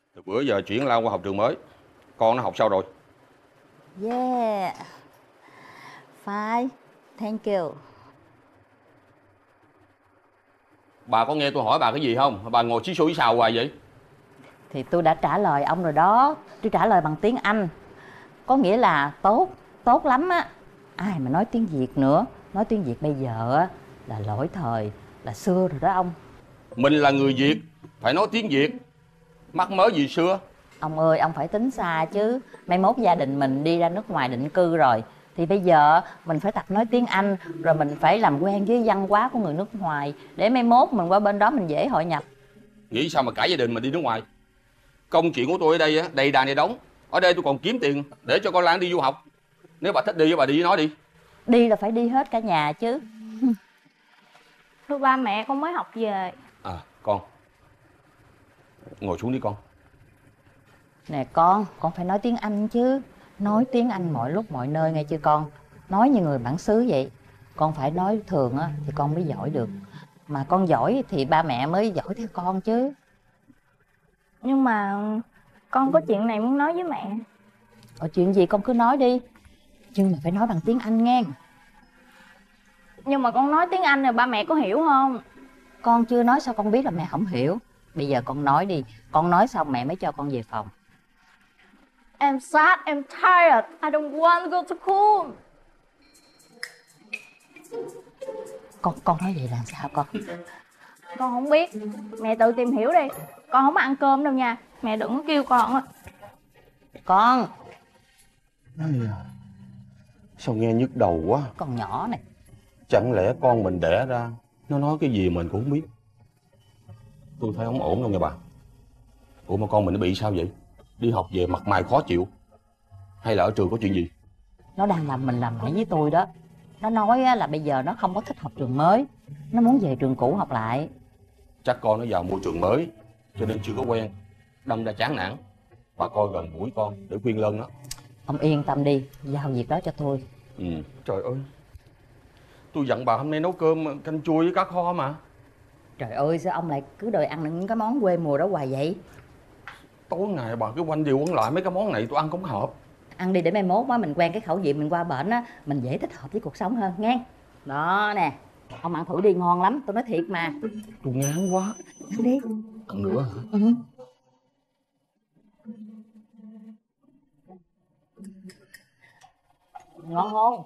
Từ bữa giờ chuyển Lan qua học trường mới. Con nó học sao rồi? Yeah. Fine. Thank you. Bà có nghe tôi hỏi bà cái gì không? Bà ngồi xí xui xào hoài vậy? Thì tôi đã trả lời ông rồi đó. Tôi trả lời bằng tiếng Anh. Có nghĩa là tốt, tốt lắm á. Ai mà nói tiếng Việt nữa. Nói tiếng Việt bây giờ á là lỗi thời, là xưa rồi đó ông. Mình là người Việt, phải nói tiếng Việt. Mắc mớ gì xưa. Ông ơi, ông phải tính xa chứ. Mai mốt gia đình mình đi ra nước ngoài định cư rồi, thì bây giờ mình phải tập nói tiếng Anh. Rồi mình phải làm quen với văn hóa của người nước ngoài, để mai mốt mình qua bên đó mình dễ hội nhập. Nghĩ sao mà cả gia đình mình đi nước ngoài? Công chuyện của tôi ở đây á, đầy đàn đầy đống. Ở đây tôi còn kiếm tiền để cho con Lan đi du học. Nếu bà thích đi, bà đi với nó đi. Đi là phải đi hết cả nhà chứ. Thưa ba mẹ, con mới học về. À, con ngồi xuống đi con. Nè con phải nói tiếng Anh chứ. Nói tiếng Anh mọi lúc mọi nơi nghe chưa con. Nói như người bản xứ vậy. Con phải nói thường á thì con mới giỏi được. Mà con giỏi thì ba mẹ mới giỏi theo con chứ. Nhưng mà con có chuyện này muốn nói với mẹ. Chuyện gì con cứ nói đi. Nhưng mà phải nói bằng tiếng Anh nghe. Nhưng mà con nói tiếng Anh rồi ba mẹ có hiểu không? Con chưa nói sao con biết là mẹ không hiểu. Bây giờ con nói đi. Con nói xong mẹ mới cho con về phòng. I'm sad, I'm tired, I don't want to go to school. Con nói vậy là sao con? Con không biết, mẹ tự tìm hiểu đi. Con không ăn cơm đâu nha, mẹ đừng có kêu con á. Con. Sao nghe nhức đầu quá. Con nhỏ này. Chẳng lẽ con mình đẻ ra nó nói cái gì mình cũng không biết. Tôi thấy không ổn đâu nha bà. Ủa mà con mình nó bị sao vậy? Đi học về mặt mày khó chịu. Hay là ở trường có chuyện gì? Nó đang làm mình làm mẩy với tôi đó. Nó nói là bây giờ nó không có thích học trường mới. Nó muốn về trường cũ học lại. Chắc con nó vào môi trường mới cho nên chưa có quen, đâm ra chán nản. Bà coi gần gũi con để khuyên lơn nó. Ông yên tâm đi, giao việc đó cho tôi. Trời ơi, tôi dặn bà hôm nay nấu cơm canh chua với cá kho mà. Trời ơi, sao ông lại cứ đòi ăn những cái món quê mùa đó hoài vậy? Tối ngày bà cứ quanh điều quẩn lại mấy cái món này tôi ăn không hợp. Ăn đi để mai mốt á mình quen cái khẩu vị, mình qua bển á mình dễ thích hợp với cuộc sống hơn nghe. Đó nè, ông ăn thử đi, ngon lắm, tôi nói thiệt mà. Tôi ngán quá. Ăn đi. Ăn nữa hả? Ngon không?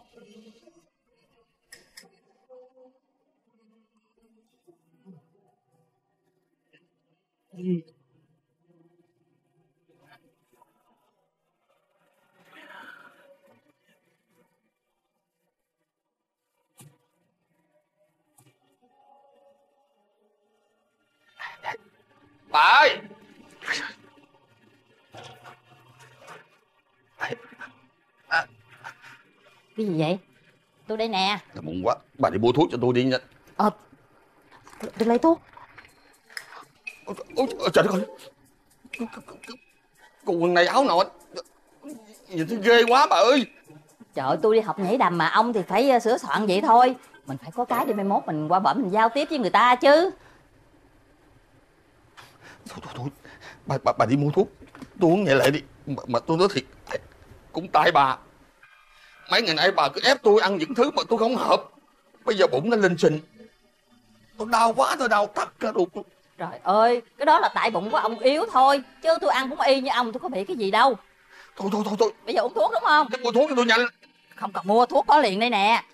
Bà ơi! Cái gì vậy? Tôi đây nè. Bụng quá, bà đi mua thuốc cho tôi đi nha. Tôi lấy thuốc. Ôi, trời đất ơi! Cô quần này áo nọ nhìn thấy ghê quá bà ơi. Trời ơi, tôi đi học nhảy đầm mà ông thì phải sửa soạn vậy thôi. Mình phải có cái để mai mốt mình qua bển mình giao tiếp với người ta chứ. Thôi, bà đi mua thuốc. Tôi uống nhẹ lại đi. Mà tôi nói thiệt, cũng tại bà. Mấy ngày nay bà cứ ép tôi ăn những thứ mà tôi không hợp. Bây giờ bụng nó lên sình. Tôi đau quá, tôi đau thắt cả ruột. Trời ơi, cái đó là tại bụng của ông yếu thôi. Chứ tôi ăn cũng y như ông, tôi có bị cái gì đâu. Thôi. Bây giờ uống thuốc đúng không? Đi mua thuốc cho tôi nhanh. Không cần mua, thuốc có liền đây nè.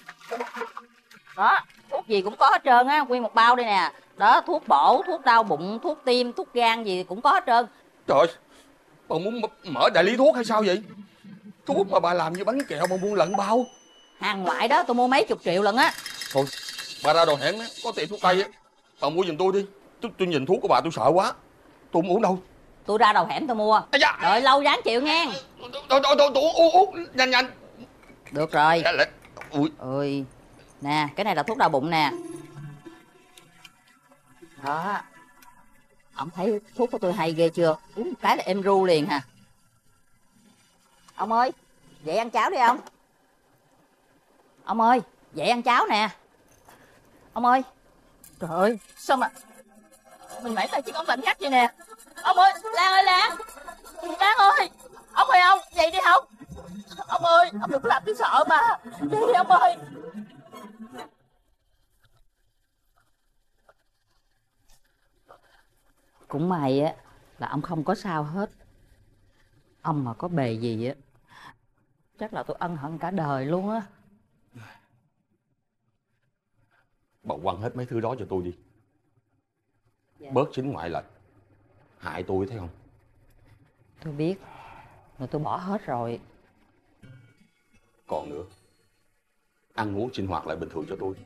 Đó, thuốc gì cũng có hết trơn á, nguyên một bao đây nè. Đó, thuốc bổ, thuốc đau bụng, thuốc tim, thuốc gan gì cũng có hết trơn. Trời ơi, bà muốn mở đại lý thuốc hay sao vậy? Thuốc mà bà làm như bánh kẹo mà buôn lận bao. Hàng ngoại đó, tôi mua mấy chục triệu lần á. Thôi, bà ra đầu hẻm á, có tiệm thuốc tây á. Bà mua giùm tôi đi. Tôi nhìn thuốc của bà tôi sợ quá. Tôi không uống đâu. Tôi ra đầu hẻm tôi mua. Dạ. Đợi lâu ráng chịu nghe. Tôi uống nhanh. Được rồi. Ui. Ôi, nè, cái này là thuốc đau bụng nè. Đó. Ông thấy thuốc của tôi hay ghê chưa? Uống một cái là em ru liền hả? Ông ơi, dậy ăn cháo đi ông. Ông ơi, dậy ăn cháo nè. Ông ơi. Trời ơi, sao mà mình nãy giờ chỉ có bệnh khách vậy nè. Ông ơi, Lan ơi, Lan. Lan ơi. Ông ơi ông, dậy đi ông. Ông ơi, ông đừng có làm tôi sợ mà. Dậy đi ông ơi. Cũng may á là ông không có sao hết. Ông mà có bề gì á chắc là tôi ân hận cả đời luôn á. Bà quăng hết mấy thứ đó cho tôi đi. Dạ. Bớt sính ngoại lại, hại tôi thấy không? Tôi biết, rồi tôi bỏ hết rồi. Còn nữa, ăn uống sinh hoạt lại bình thường cho tôi.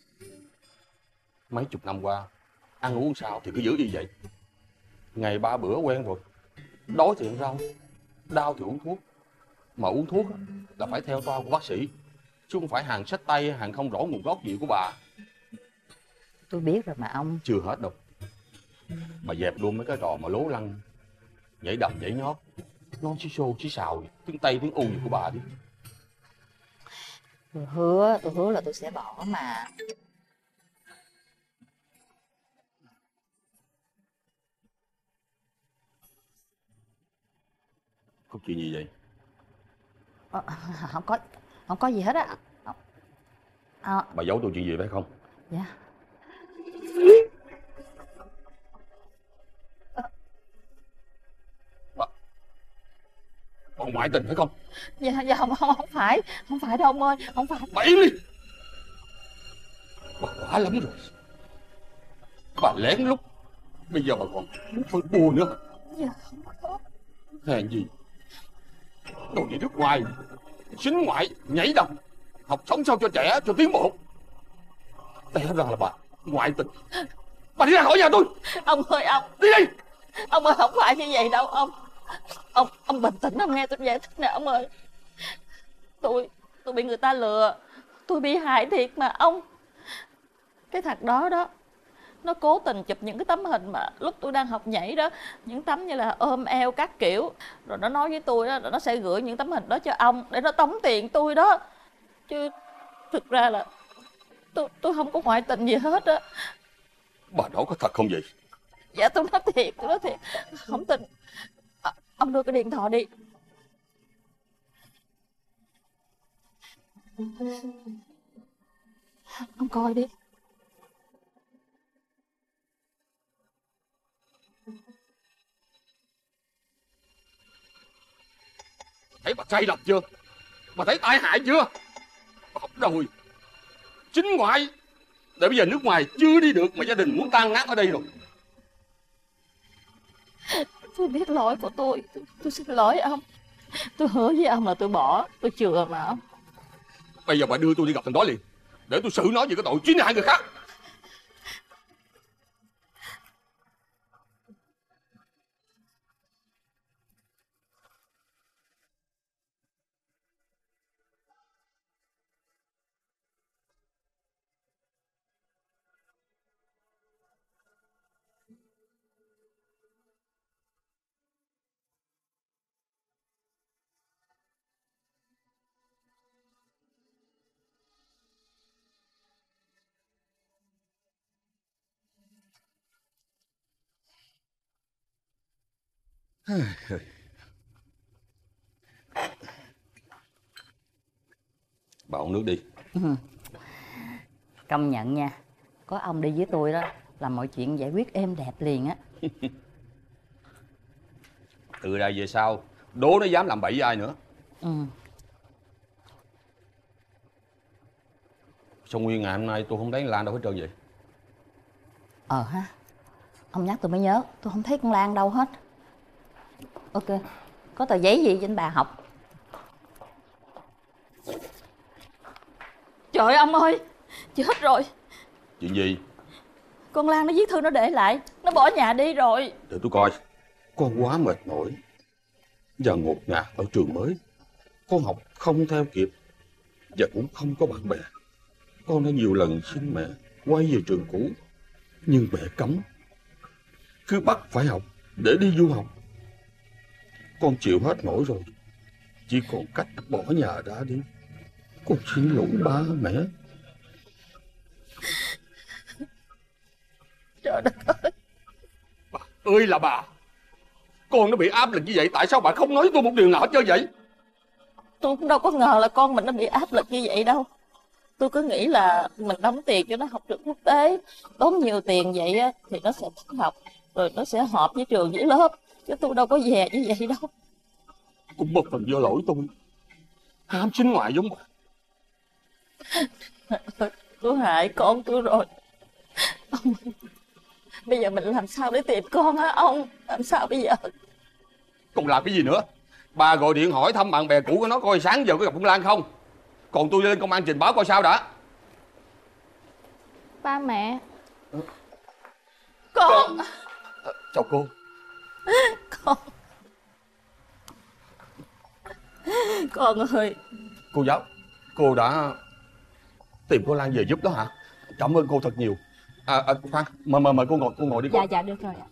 Mấy chục năm qua, ăn uống sao thì cứ giữ y vậy. Ngày 3 bữa quen rồi. Đói thì ăn rau, đau thì uống thuốc. Mà uống thuốc là phải theo toa của bác sĩ, chứ không phải hàng xách tay, hàng không rõ nguồn gốc gì của bà. Tôi biết rồi mà ông. Chưa hết đâu. Bà dẹp luôn mấy cái trò mà lố lăng, nhảy đầm nhảy nhót, non xí xô xí xào, tiếng Tây tiếng U gì của bà đi. Tôi hứa là tôi sẽ bỏ mà. Có chuyện gì vậy? Không có, không có gì hết á. Bà giấu tôi chuyện gì phải không? Dạ. Bà ngoại tình phải không? Dạ không phải đâu ông ơi, không phải. Bà im đi. Bà quá lắm rồi. Bà lén lút, bây giờ bà còn muốn phân bùa nữa. Dạ không có. Hèn gì tôi đi nước ngoài, sính ngoại, nhảy đầm, học sống sao cho trẻ, cho tiến bộ. Té ra là bà ngoại tình. Bà đi ra khỏi nhà tôi. Ông ơi ông. Đi đi. Ông ơi, không phải như vậy đâu ông. Ông bình tĩnh, ông nghe tôi giải thích nè ông ơi. Tôi bị người ta lừa. Tôi bị hại thiệt mà ông. Cái thằng đó nó cố tình chụp những cái tấm hình mà lúc tôi đang học nhảy đó, những tấm như là ôm eo các kiểu, rồi nó nói với tôi đó, rồi nó sẽ gửi những tấm hình đó cho ông để nó tống tiền tôi đó. Chứ thực ra là tôi không có ngoại tình gì hết á. Bà nói có thật không vậy? Dạ tôi nói thiệt, không tin. Ông đưa cái điện thoại đi. Ông coi đi. Thấy bà sai lầm chưa? Bà thấy tai hại chưa? Bà học rồi, chính ngoại, để bây giờ nước ngoài chưa đi được mà gia đình muốn tan nát ở đây rồi. Tôi biết lỗi của tôi xin lỗi ông. Tôi hứa với ông là tôi bỏ, tôi chừa mà ông. Bây giờ bà đưa tôi đi gặp thằng đó liền, để tôi xử nó về cái tội chính hại người khác. Bà uống nước đi. Công nhận nha, có ông đi với tôi đó là mọi chuyện giải quyết êm đẹp liền á. Từ đây về sau đố nó dám làm bậy với ai nữa. Sao nguyên ngày hôm nay tôi không thấy Lan đâu hết trơn vậy? Ha, ông nhắc tôi mới nhớ, tôi không thấy con Lan đâu hết. Ok, có tờ giấy gì trên bà học? Trời ơi, ông ơi, chết rồi. Chuyện gì? Con Lan nó viết thư nó để lại, nó bỏ nhà đi rồi. Để tôi coi. Con quá mệt mỏi và ngột ngạt ở trường mới. Con học không theo kịp và cũng không có bạn bè. Con đã nhiều lần xin mẹ quay về trường cũ, nhưng mẹ cấm, cứ bắt phải học để đi du học. Con chịu hết nổi rồi, chỉ còn cách bỏ nhà ra đi. Con xin lỗi ba mẹ. Trời đất ơi. Bà ơi là bà, Con nó bị áp lực như vậy, tại sao bà không nói tôi một điều nào hết trơn vậy? Tôi cũng đâu có ngờ là con mình nó bị áp lực như vậy đâu. Tôi cứ nghĩ là mình đóng tiền cho nó học trường quốc tế, tốn nhiều tiền vậy á, thì nó sẽ thích học, rồi nó sẽ hợp với trường với lớp. Chứ tôi đâu có dè như vậy đâu. Cũng một phần do lỗi tôi, ham sinh ngoại giống bà. Tôi hại con tôi rồi. Ông, bây giờ mình làm sao để tìm con hả ông? Làm sao bây giờ? Còn làm cái gì nữa? Bà gọi điện hỏi thăm bạn bè cũ của nó coi sáng giờ có gặp ông Lan không. Còn tôi lên công an trình báo coi sao đã. Ba mẹ. Con. Chào cô. Con ơi. Cô giáo, cô đã tìm cô Lan về giúp đó hả? Cảm ơn cô thật nhiều. Khoan, mời cô ngồi đi cô. Dạ được rồi ạ.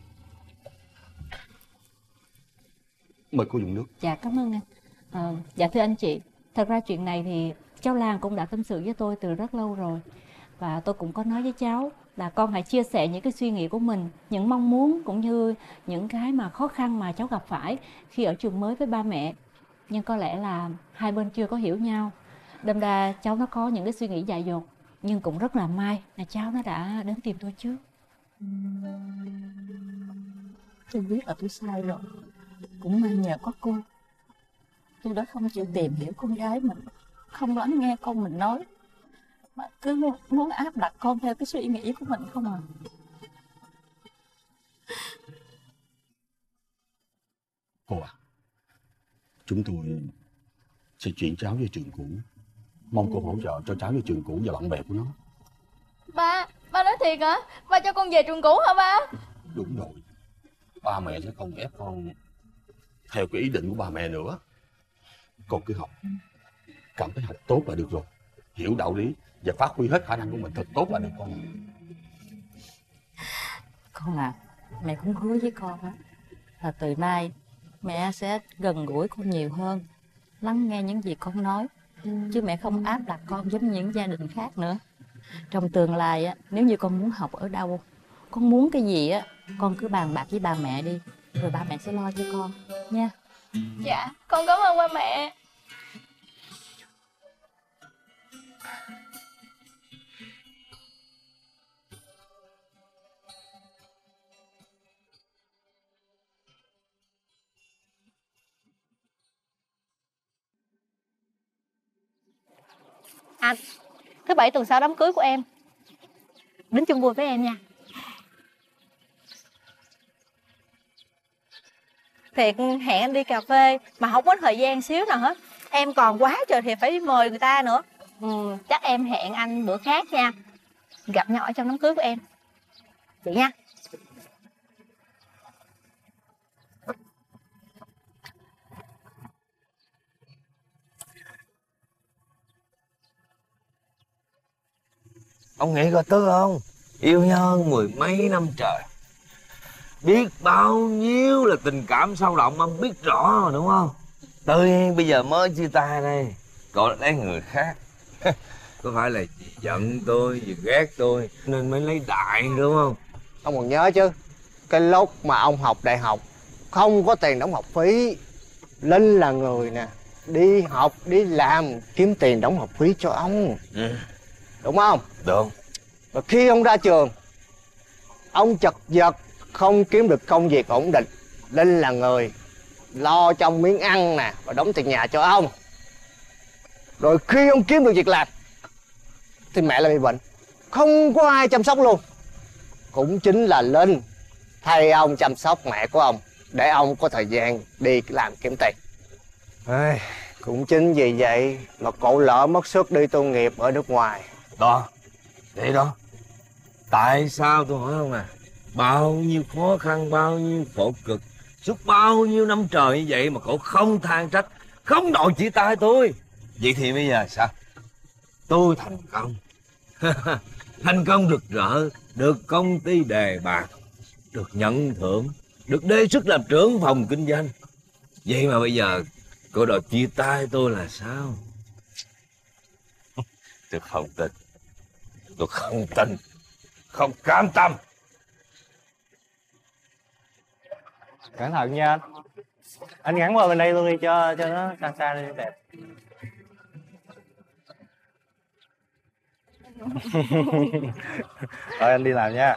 Mời cô dùng nước. Dạ cảm ơn anh. Dạ thưa anh chị, thật ra chuyện này thì cháu Lan cũng đã tâm sự với tôi từ rất lâu rồi. Và tôi cũng có nói với cháu là con hãy chia sẻ những cái suy nghĩ của mình, những mong muốn cũng như những cái mà khó khăn mà cháu gặp phải khi ở trường mới với ba mẹ. Nhưng có lẽ là hai bên chưa có hiểu nhau. Đâm ra cháu nó có những cái suy nghĩ dại dột. Nhưng cũng rất là may là cháu nó đã đến tìm tôi trước. Tôi biết là tôi sai rồi. Cũng may nhờ có cô. Tôi đã không chịu tìm hiểu con gái mình, không lắng nghe con mình nói, mà cứ muốn áp đặt con theo cái suy nghĩ của mình không à. Cô à, chúng tôi sẽ chuyển cháu về trường cũ. Mong cô hỗ trợ cho cháu về trường cũ và bạn bè của nó. Ba nói thiệt hả? Ba cho con về trường cũ hả ba? Đúng rồi. Ba mẹ sẽ không ép con theo cái ý định của ba mẹ nữa. Con cứ học, cảm thấy học tốt là được rồi. Hiểu đạo lý và phát huy hết khả năng của mình thật tốt là được con. Con à, mẹ cũng hứa với con á là từ nay mẹ sẽ gần gũi con nhiều hơn, lắng nghe những gì con nói, chứ mẹ không áp đặt con giống những gia đình khác nữa. Trong tương lai á, nếu như con muốn học ở đâu, con muốn cái gì á, con cứ bàn bạc với ba mẹ đi, rồi ba mẹ sẽ lo cho con nha. Dạ, con cảm ơn ba mẹ. Anh, thứ bảy tuần sau đám cưới của em. Đến chung vui với em nha. Thiệt, hẹn anh đi cà phê mà không có thời gian xíu nào hết. Em còn quá trời thì phải đi mời người ta nữa. Chắc em hẹn anh bữa khác nha. Gặp nhau ở trong đám cưới của em. Vậy nha. Ông nghĩ coi tức không? Yêu nhau hơn 10 mấy năm trời, biết bao nhiêu là tình cảm sâu đậm, ông biết rõ rồi đúng không? Tự nhiên bây giờ mới chia tay đây, cậu lấy người khác. Có phải là vì giận tôi, vì ghét tôi nên mới lấy đại đúng không? Ông còn nhớ chứ, cái lúc mà ông học đại học không có tiền đóng học phí, Linh là người nè đi học đi làm kiếm tiền đóng học phí cho ông. Đúng không? Đúng. Và khi ông ra trường, ông chật vật không kiếm được công việc ổn định, Linh là người lo cho ông miếng ăn nè và đóng tiền nhà cho ông. Rồi khi ông kiếm được việc làm thì mẹ lại bị bệnh, không có ai chăm sóc luôn. Cũng chính là Linh thay ông chăm sóc mẹ của ông để ông có thời gian đi làm kiếm tiền. Cũng chính vì vậy mà cậu lỡ mất suất đi tu nghiệp ở nước ngoài. Đó, vậy đó. Tại sao tôi hỏi không nè? Bao nhiêu khó khăn, bao nhiêu khổ cực, suốt bao nhiêu năm trời như vậy mà cậu không than trách, không đòi chia tay tôi. Vậy thì bây giờ sao? Tôi thành công. Thành công rực rỡ, được công ty đề bạt, được nhận thưởng, được đề xuất làm trưởng phòng kinh doanh. Vậy mà bây giờ cậu đòi chia tay tôi là sao? Tôi không tin. Tôi không tin, không cam tâm. Cẩn thận nha anh. Anh gắn qua bên đây luôn đi cho nó xa xa đi đẹp. Rồi anh đi làm nha.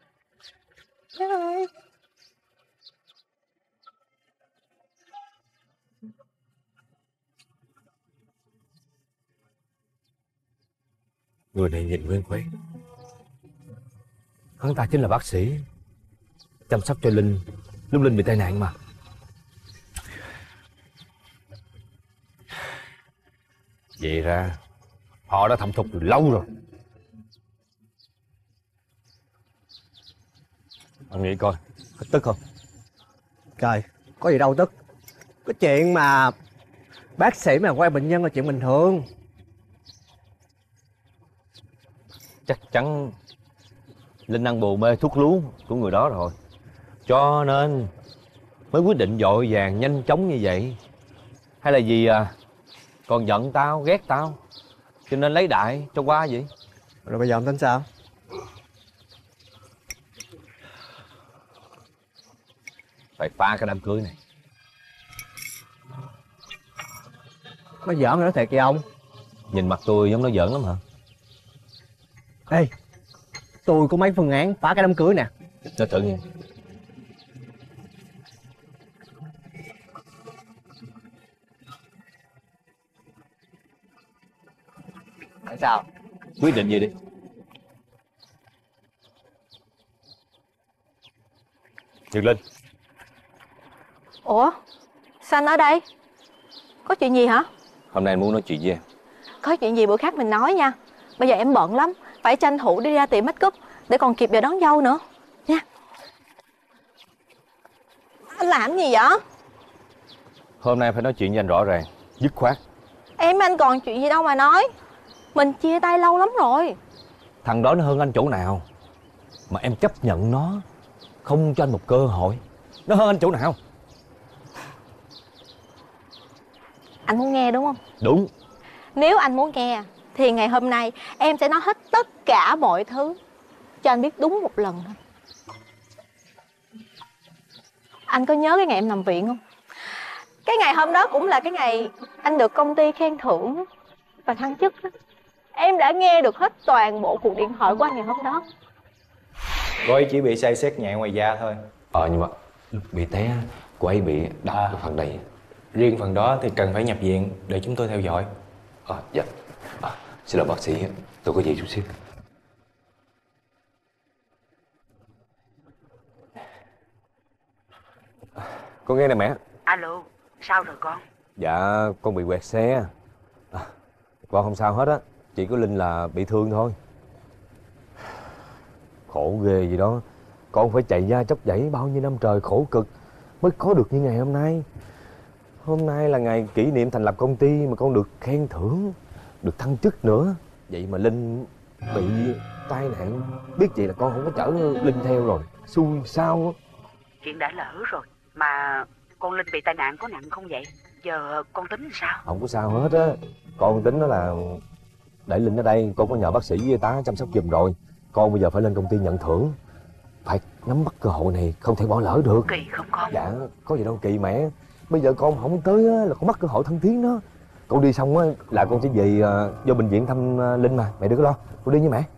Người này nhìn quen quen. Hắn ta chính là bác sĩ chăm sóc cho Linh lúc Linh bị tai nạn mà. Vậy ra họ đã thẩm thục từ lâu rồi. Ông nghĩ coi, có tức không? Trời, có gì đâu tức. Cái chuyện mà bác sĩ mà quay bệnh nhân là chuyện bình thường. Chắc chắn Linh ăn bồ mê thuốc lú của người đó rồi, cho nên mới quyết định vội vàng nhanh chóng như vậy. Hay là gì còn giận tao, ghét tao, cho nên lấy đại cho qua vậy? Rồi bây giờ ông tính sao? Phải phá cái đám cưới này. Nó giỡn hay nói thiệt vậy ông? Nhìn mặt tôi giống nó giỡn lắm hả? Ê, tôi có mấy phương án phá cái đám cưới nè. Nó tự nhiên. Tại sao? Quyết định gì đi. Nhật Linh. Ủa, sao anh ở đây? Có chuyện gì hả? Hôm nay anh muốn nói chuyện với em. Có chuyện gì bữa khác mình nói nha. Bây giờ em bận lắm, phải tranh thủ đi ra tiệm make up để còn kịp giờ đón dâu nữa nha. Anh làm gì vậy? Hôm nay phải nói chuyện với anh rõ ràng, dứt khoát. Em anh còn chuyện gì đâu mà nói. Mình chia tay lâu lắm rồi. Thằng đó nó hơn anh chỗ nào mà em chấp nhận nó, không cho anh một cơ hội? Nó hơn anh chỗ nào? Anh muốn nghe đúng không? Đúng. Nếu anh muốn nghe thì ngày hôm nay em sẽ nói hết tất cả mọi thứ cho anh biết đúng một lần thôi. Anh có nhớ cái ngày em nằm viện không? Cái ngày hôm đó cũng là cái ngày anh được công ty khen thưởng và thăng chức đó. Em đã nghe được hết toàn bộ cuộc điện thoại của anh ngày hôm đó. Cô ấy chỉ bị say xét nhẹ ngoài da thôi. Nhưng mà lúc bị té, cô ấy bị đập cái phần này. Riêng phần đó thì cần phải nhập viện để chúng tôi theo dõi. Dạ. Xin lỗi bác sĩ, tôi có gì chút xíu. Con nghe nè mẹ. Alo, sao rồi con? Dạ, con bị quẹt xe. Con không sao hết á, chỉ có Linh là bị thương thôi. Khổ ghê gì đó. Con phải chạy da chóc dãy bao nhiêu năm trời khổ cực mới có được như ngày hôm nay. Hôm nay là ngày kỷ niệm thành lập công ty mà con được khen thưởng, được thăng chức nữa. Vậy mà Linh bị tai nạn, biết vậy là con không có chở Linh theo rồi. Xui sao á. Chuyện đã lỡ rồi. Mà con Linh bị tai nạn có nặng không vậy? Giờ con tính sao? Không có sao hết á. Con tính đó là để Linh ở đây, con có nhờ bác sĩ với y tá chăm sóc giùm rồi. Con bây giờ phải lên công ty nhận thưởng, phải nắm bắt cơ hội này, không thể bỏ lỡ được. Kỳ không con? Dạ, có gì đâu kỳ mẹ. Bây giờ con không tới á, là con mất cơ hội thăng tiến đó. Con đi xong á là con sẽ về vô bệnh viện thăm Linh mà. Mẹ đừng có lo, con đi với mẹ.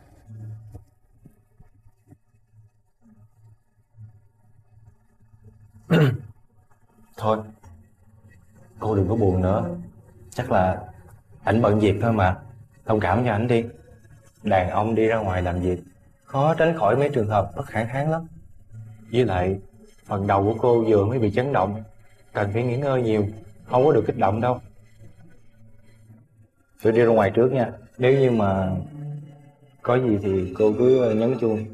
Thôi, cô đừng có buồn nữa. Chắc là ảnh bận việc thôi mà. Thông cảm cho ảnh đi. Đàn ông đi ra ngoài làm việc khó tránh khỏi mấy trường hợp bất khả kháng lắm. Với lại phần đầu của cô vừa mới bị chấn động, cần phải nghỉ ngơi nhiều, không có được kích động đâu. Tôi đi ra ngoài trước nha. Nếu như mà có gì thì cô cứ nhấn chuông.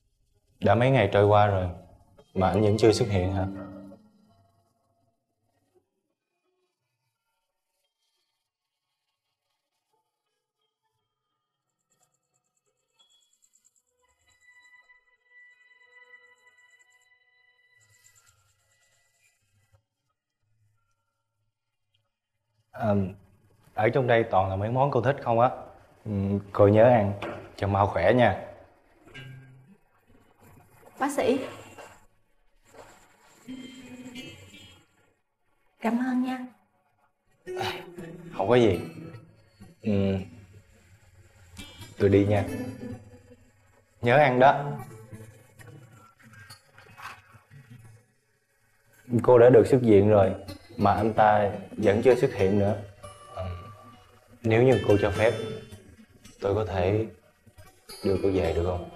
Đã mấy ngày trôi qua rồi mà anh vẫn chưa xuất hiện hả? Ở trong đây toàn là mấy món cô thích không á. Cô nhớ ăn cho mau khỏe nha. Bác sĩ. Cảm ơn nha. Không có gì. Tôi đi nha. Nhớ ăn đó. Cô đã được xuất viện rồi mà anh ta vẫn chưa xuất hiện nữa. Nếu như cô cho phép, tôi có thể đưa cô về được không?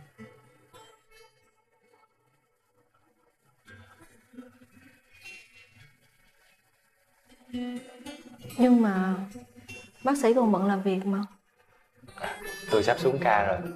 Nhưng mà bác sĩ còn bận làm việc mà. Tôi sắp xuống ca rồi.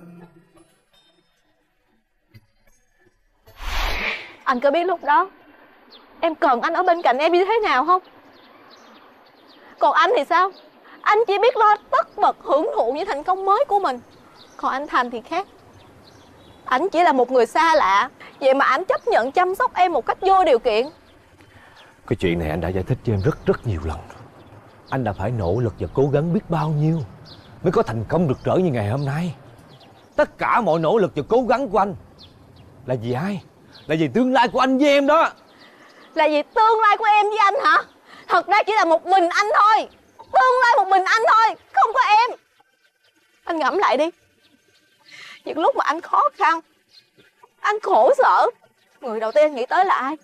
Anh có biết lúc đó em cần anh ở bên cạnh em như thế nào không? Còn anh thì sao? Anh chỉ biết lo tất bật hưởng thụ những thành công mới của mình. Còn anh Thành thì khác. Anh chỉ là một người xa lạ, vậy mà anh chấp nhận chăm sóc em một cách vô điều kiện. Cái chuyện này anh đã giải thích cho em rất nhiều lần rồi. Anh đã phải nỗ lực và cố gắng biết bao nhiêu mới có thành công rực rỡ như ngày hôm nay. Tất cả mọi nỗ lực và cố gắng của anh là vì ai? Là vì tương lai của anh với em đó. Là vì tương lai của em với anh hả? Thật ra chỉ là một mình anh thôi. Tương lai một mình anh thôi, không có em. Anh ngẫm lại đi. Những lúc mà anh khó khăn, anh khổ sở, người đầu tiên anh nghĩ tới là ai?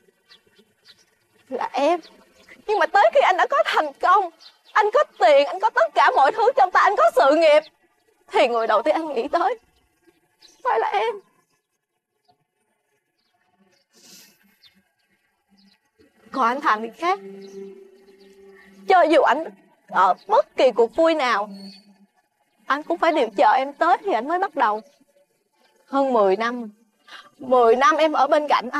Là em. Nhưng mà tới khi anh đã có thành công, anh có tiền, anh có tất cả mọi thứ trong tay, anh có sự nghiệp, thì người đầu tiên anh nghĩ tới phải là em. Còn anh Thành thì khác. Cho dù anh ở bất kỳ cuộc vui nào, anh cũng phải đợi chờ em tới thì anh mới bắt đầu. Hơn 10 năm 10 năm em ở bên cạnh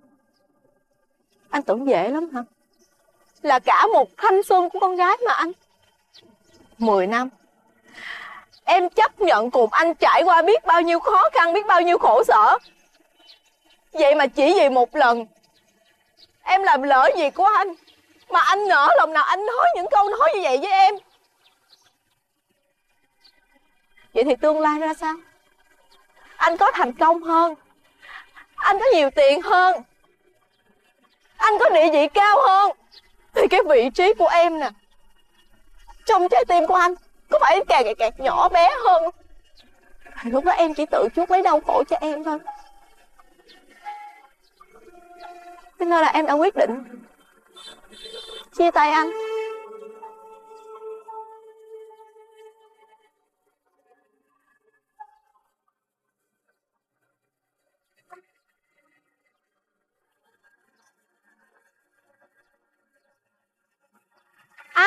anh tưởng dễ lắm hả? Là cả một thanh xuân của con gái mà anh. 10 năm em chấp nhận cùng anh trải qua biết bao nhiêu khó khăn, biết bao nhiêu khổ sở. Vậy mà chỉ vì một lần em làm lỡ việc của anh mà anh nỡ lòng nào anh nói những câu nói như vậy với em. Vậy thì tương lai ra sao? Anh có thành công hơn, anh có nhiều tiền hơn, anh có địa vị cao hơn, thì cái vị trí của em nè trong trái tim của anh có phải càng ngày càng nhỏ bé hơn? Thì lúc đó em chỉ tự chuốc lấy đau khổ cho em thôi. Thế nên là em đã quyết định chia tay anh. Anh.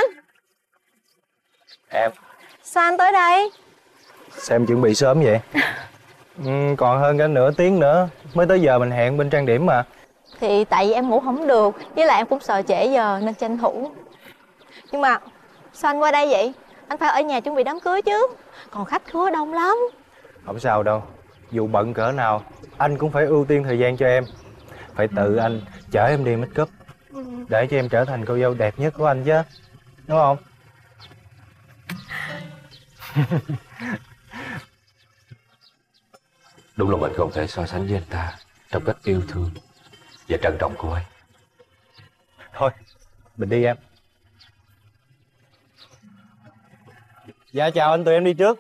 Em. Sao anh tới đây? Sao em chuẩn bị sớm vậy? Còn hơn cả nửa tiếng nữa mới tới giờ mình hẹn bên trang điểm mà. Thì tại vì em ngủ không được, với lại em cũng sợ trễ giờ nên tranh thủ. Nhưng mà sao anh qua đây vậy? Anh phải ở nhà chuẩn bị đám cưới chứ. Còn khách khứa đông lắm. Không sao đâu. Dù bận cỡ nào anh cũng phải ưu tiên thời gian cho em. Phải tự anh chở em đi make up để cho em trở thành cô dâu đẹp nhất của anh chứ, đúng không? Đúng là mình không thể so sánh với anh ta trong cách yêu thương và trân trọng cô ấy. Thôi, mình đi em. Dạ chào anh, tụi em đi trước.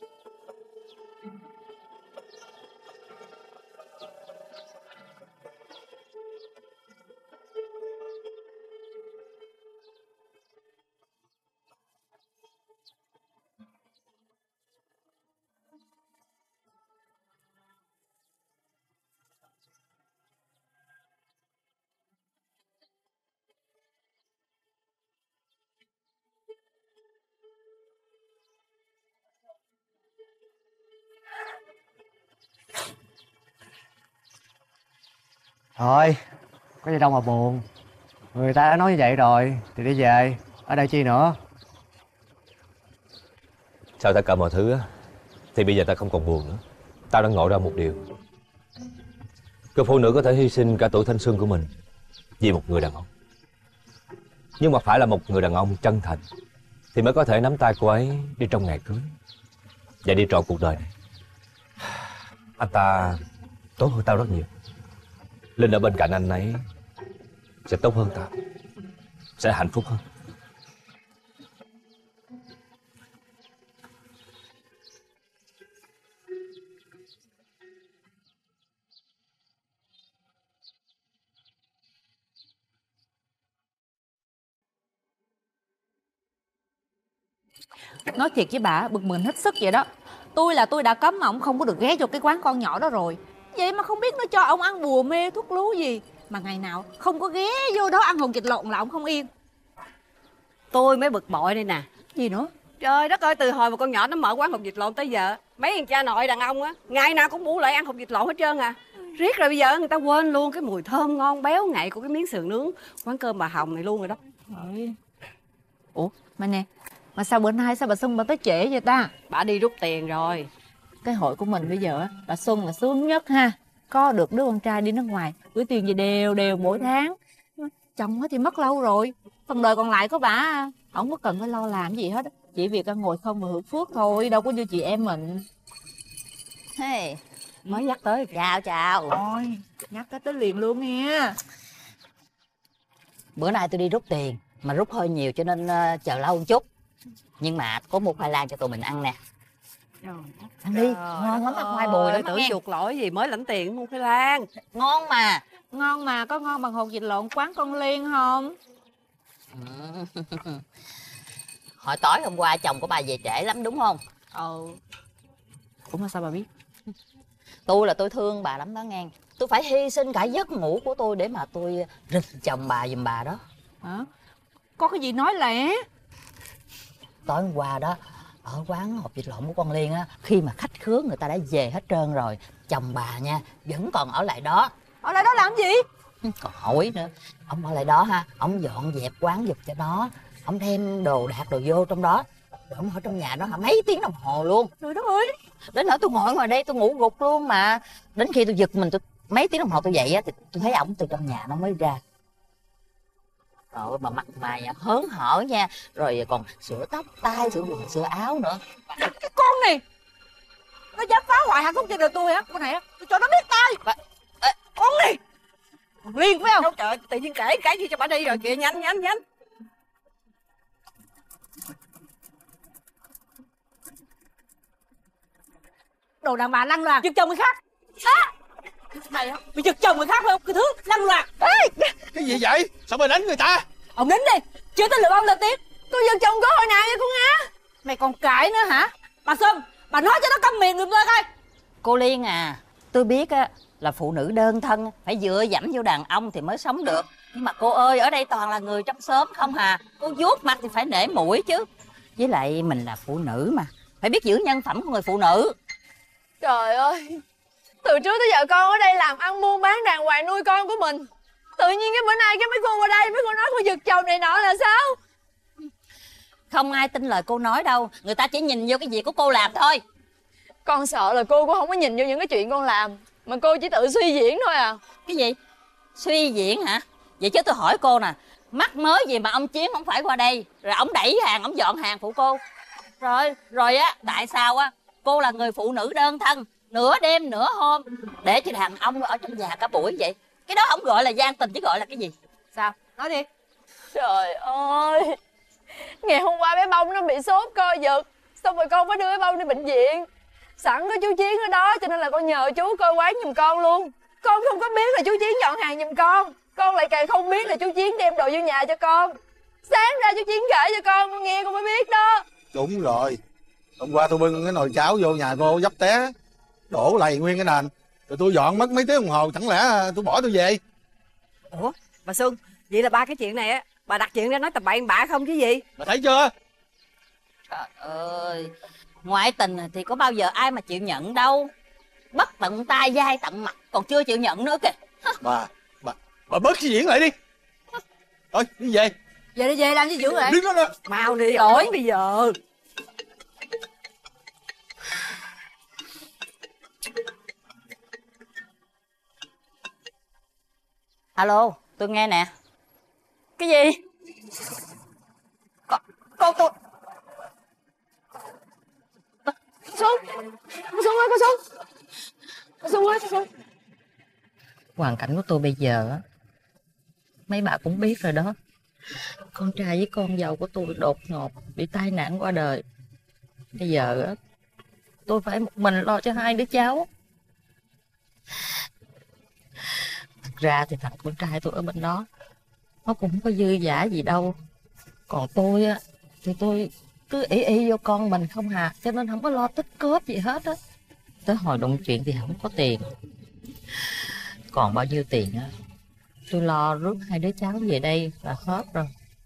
Thôi, có gì đâu mà buồn. Người ta đã nói như vậy rồi thì đi về, ở đây chi nữa. Sau tất cả mọi thứ á, thì bây giờ ta không còn buồn nữa. Tao đã ngộ ra một điều. Người phụ nữ có thể hy sinh cả tuổi thanh xuân của mình vì một người đàn ông. Nhưng mà phải là một người đàn ông chân thành thì mới có thể nắm tay cô ấy đi trong ngày cưới và đi trọn cuộc đời này. Anh ta tốt hơn tao rất nhiều. Linh ở bên cạnh anh ấy sẽ tốt hơn tao, sẽ hạnh phúc hơn. Nói thiệt với bà, bực mình hết sức vậy đó. Tôi đã cấm mà ông không có được ghé vô cái quán con nhỏ đó rồi. Vậy mà không biết nó cho ông ăn bùa mê thuốc lú gì mà ngày nào không có ghé vô đó ăn hồn vịt lộn là ông không yên. Tôi mới bực bội đây nè. Gì nữa? Trời đất ơi, từ hồi mà con nhỏ nó mở quán hột vịt lộn tới giờ, mấy thằng cha nội đàn ông á ngày nào cũng bủ lại ăn hột vịt lộn hết trơn à. Riết rồi bây giờ người ta quên luôn cái mùi thơm ngon béo ngậy của cái miếng sườn nướng quán cơm bà Hồng này luôn rồi đó. Ủa mà nè, mà sao bữa nay sao bà Xuân bà tới trễ vậy ta? Bà đi rút tiền rồi. Cái hội của mình bây giờ á, bà Xuân là sướng nhất ha. Có được đứa con trai đi nước ngoài, gửi tiền về đều đều mỗi tháng. Chồng thì mất lâu rồi. Phần đời còn lại có bà, không có cần phải lo làm gì hết. Chỉ việc ngồi không mà hưởng phước thôi, đâu có như chị em mình. Hey, Mới nhắc tới. chào. Ôi, nhắc tới liền luôn nha. Bữa nay tôi đi rút tiền mà rút hơi nhiều cho nên chờ lâu một chút. Nhưng mà có một khoai lang cho tụi mình ăn nè. Ăn đi, ngon lắm, ăn khoai bùi lắm tưởng nghe. chuột lỗi gì mới lãnh tiền mua khoai lang. Ngon mà. Ngon mà, có ngon bằng hột vịt lộn quán con Liên không? Hồi tối hôm qua chồng của bà về trễ lắm đúng không? Ủa mà sao bà biết? Tôi thương bà lắm đó nghe. Tôi phải hy sinh cả giấc ngủ của tôi để mà tôi rình chồng bà giùm bà đó. Hả? Có cái gì nói lẽ? Tối hôm qua đó, ở quán hột vịt lộn của con Liên á, khi mà khách khứa người ta đã về hết trơn rồi, chồng bà nha vẫn còn ở lại đó. Ở lại đó làm gì? Còn hỏi nữa. Ông ở lại đó ha, ông dọn dẹp quán giùm cho nó, ông đem đồ đạc đồ vô trong đó, rồi ông ở trong nhà đó hả mấy tiếng đồng hồ luôn. Trời đất ơi. Đến nỗi tôi ngồi ngoài đây tôi ngủ gục luôn mà. Đến khi tôi giật mình tôi mấy tiếng đồng hồ tôi dậy á thì tôi thấy ổng từ trong nhà nó mới ra. Rồi mà mặt mày hớn hở nha, rồi còn sửa tóc tai, sửa quần sửa áo nữa. Cái con này nó dám phá hoại hạnh phúc gia đình tôi hả? Con này á, tôi cho nó biết tay. Con này Liên phải không? Đâu trời, tự nhiên kể cái gì cho bà đi rồi kìa, nhanh. Đồ đàn bà lăng loàn giật chồng người khác. Mày á, bị giật chồng người khác phải không? Cái thứ lăng loàn. Cái gì vậy? Sao mày đánh người ta? Ông nín đi, chưa tới lượt ông lên tiếng. Tôi giật chồng có hồi nào vậy con Nga? Mày còn cãi nữa hả? Bà Xuân, bà nói cho nó câm miệng giùm tôi coi. Cô Liên à, tôi biết á là phụ nữ đơn thân phải dựa dẫm vô đàn ông thì mới sống được. Nhưng mà cô ơi, ở đây toàn là người trong xóm không hà. Cô vuốt mặt thì phải nể mũi chứ. Với lại mình là phụ nữ mà, phải biết giữ nhân phẩm của người phụ nữ. Trời ơi, từ trước tới giờ con ở đây làm ăn buôn bán đàng hoàng nuôi con của mình. Tự nhiên cái bữa nay cái mấy cô qua đây, mấy cô nói cô giật chồng này nọ là sao? Không ai tin lời cô nói đâu, người ta chỉ nhìn vô cái việc của cô làm thôi. Con sợ là cô cũng không có nhìn vô những cái chuyện con làm, mà cô chỉ tự suy diễn thôi à. Cái gì? Suy diễn hả? Vậy chứ tôi hỏi cô nè, mắc mới gì mà ông Chiến không phải qua đây, rồi ông đẩy hàng, ông dọn hàng phụ cô. Rồi á, tại sao á cô là người phụ nữ đơn thân, nửa đêm nửa hôm để cho đàn ông ở trong nhà cả buổi vậy? Cái đó không gọi là gian tình chứ gọi là cái gì? Sao? Nói đi. Trời ơi, ngày hôm qua bé Bông nó bị sốt co giật, xong rồi con phải đưa bé Bông đi bệnh viện. Sẵn có chú Chiến ở đó cho nên là con nhờ chú coi quán giùm con luôn. Con không có biết là chú Chiến dọn hàng giùm con lại càng không biết là chú Chiến đem đồ vô nhà cho con. Sáng ra chú Chiến kể cho con nghe con mới biết đó. Đúng rồi, hôm qua tôi bưng cái nồi cháo vô nhà cô dấp té, đổ lầy nguyên cái nền, rồi tôi dọn mất mấy tiếng đồng hồ, chẳng lẽ tôi bỏ tôi về? Ủa, bà Xuân, vậy là ba cái chuyện này á, bà đặt chuyện ra nói tầm bậy bạ không chứ gì? Bà thấy chưa? Trời ơi, ngoại tình thì có bao giờ ai mà chịu nhận đâu. Bất tận tay dai tận mặt còn chưa chịu nhận nữa kìa. Bà bớt cái diễn lại đi. Thôi đi về. Về đi, về làm gì dữ vậy? Đứng đó nè. Mau đi đổi bây giờ. Alo, tôi nghe nè. Cái gì? Cô Xuân, cô Xuân ơi, cô Xuân. Cô Xuân ơi, cô Xuân. Hoàn cảnh của tôi bây giờ á, mấy bà cũng biết rồi đó. Con trai với con dâu của tôi đột ngột bị tai nạn qua đời. Bây giờ á, tôi phải một mình lo cho hai đứa cháu. Thực ra thì thằng con trai tôi ở bên đó, nó cũng không có dư dả gì đâu. Còn tôi á, thì tôi cứ ý vô con mình không hà, cho nên không có lo tích cóp gì hết á. Tới hồi đụng chuyện thì không có tiền. Còn bao nhiêu tiền á, tôi lo rước hai đứa cháu về đây là hết rồi.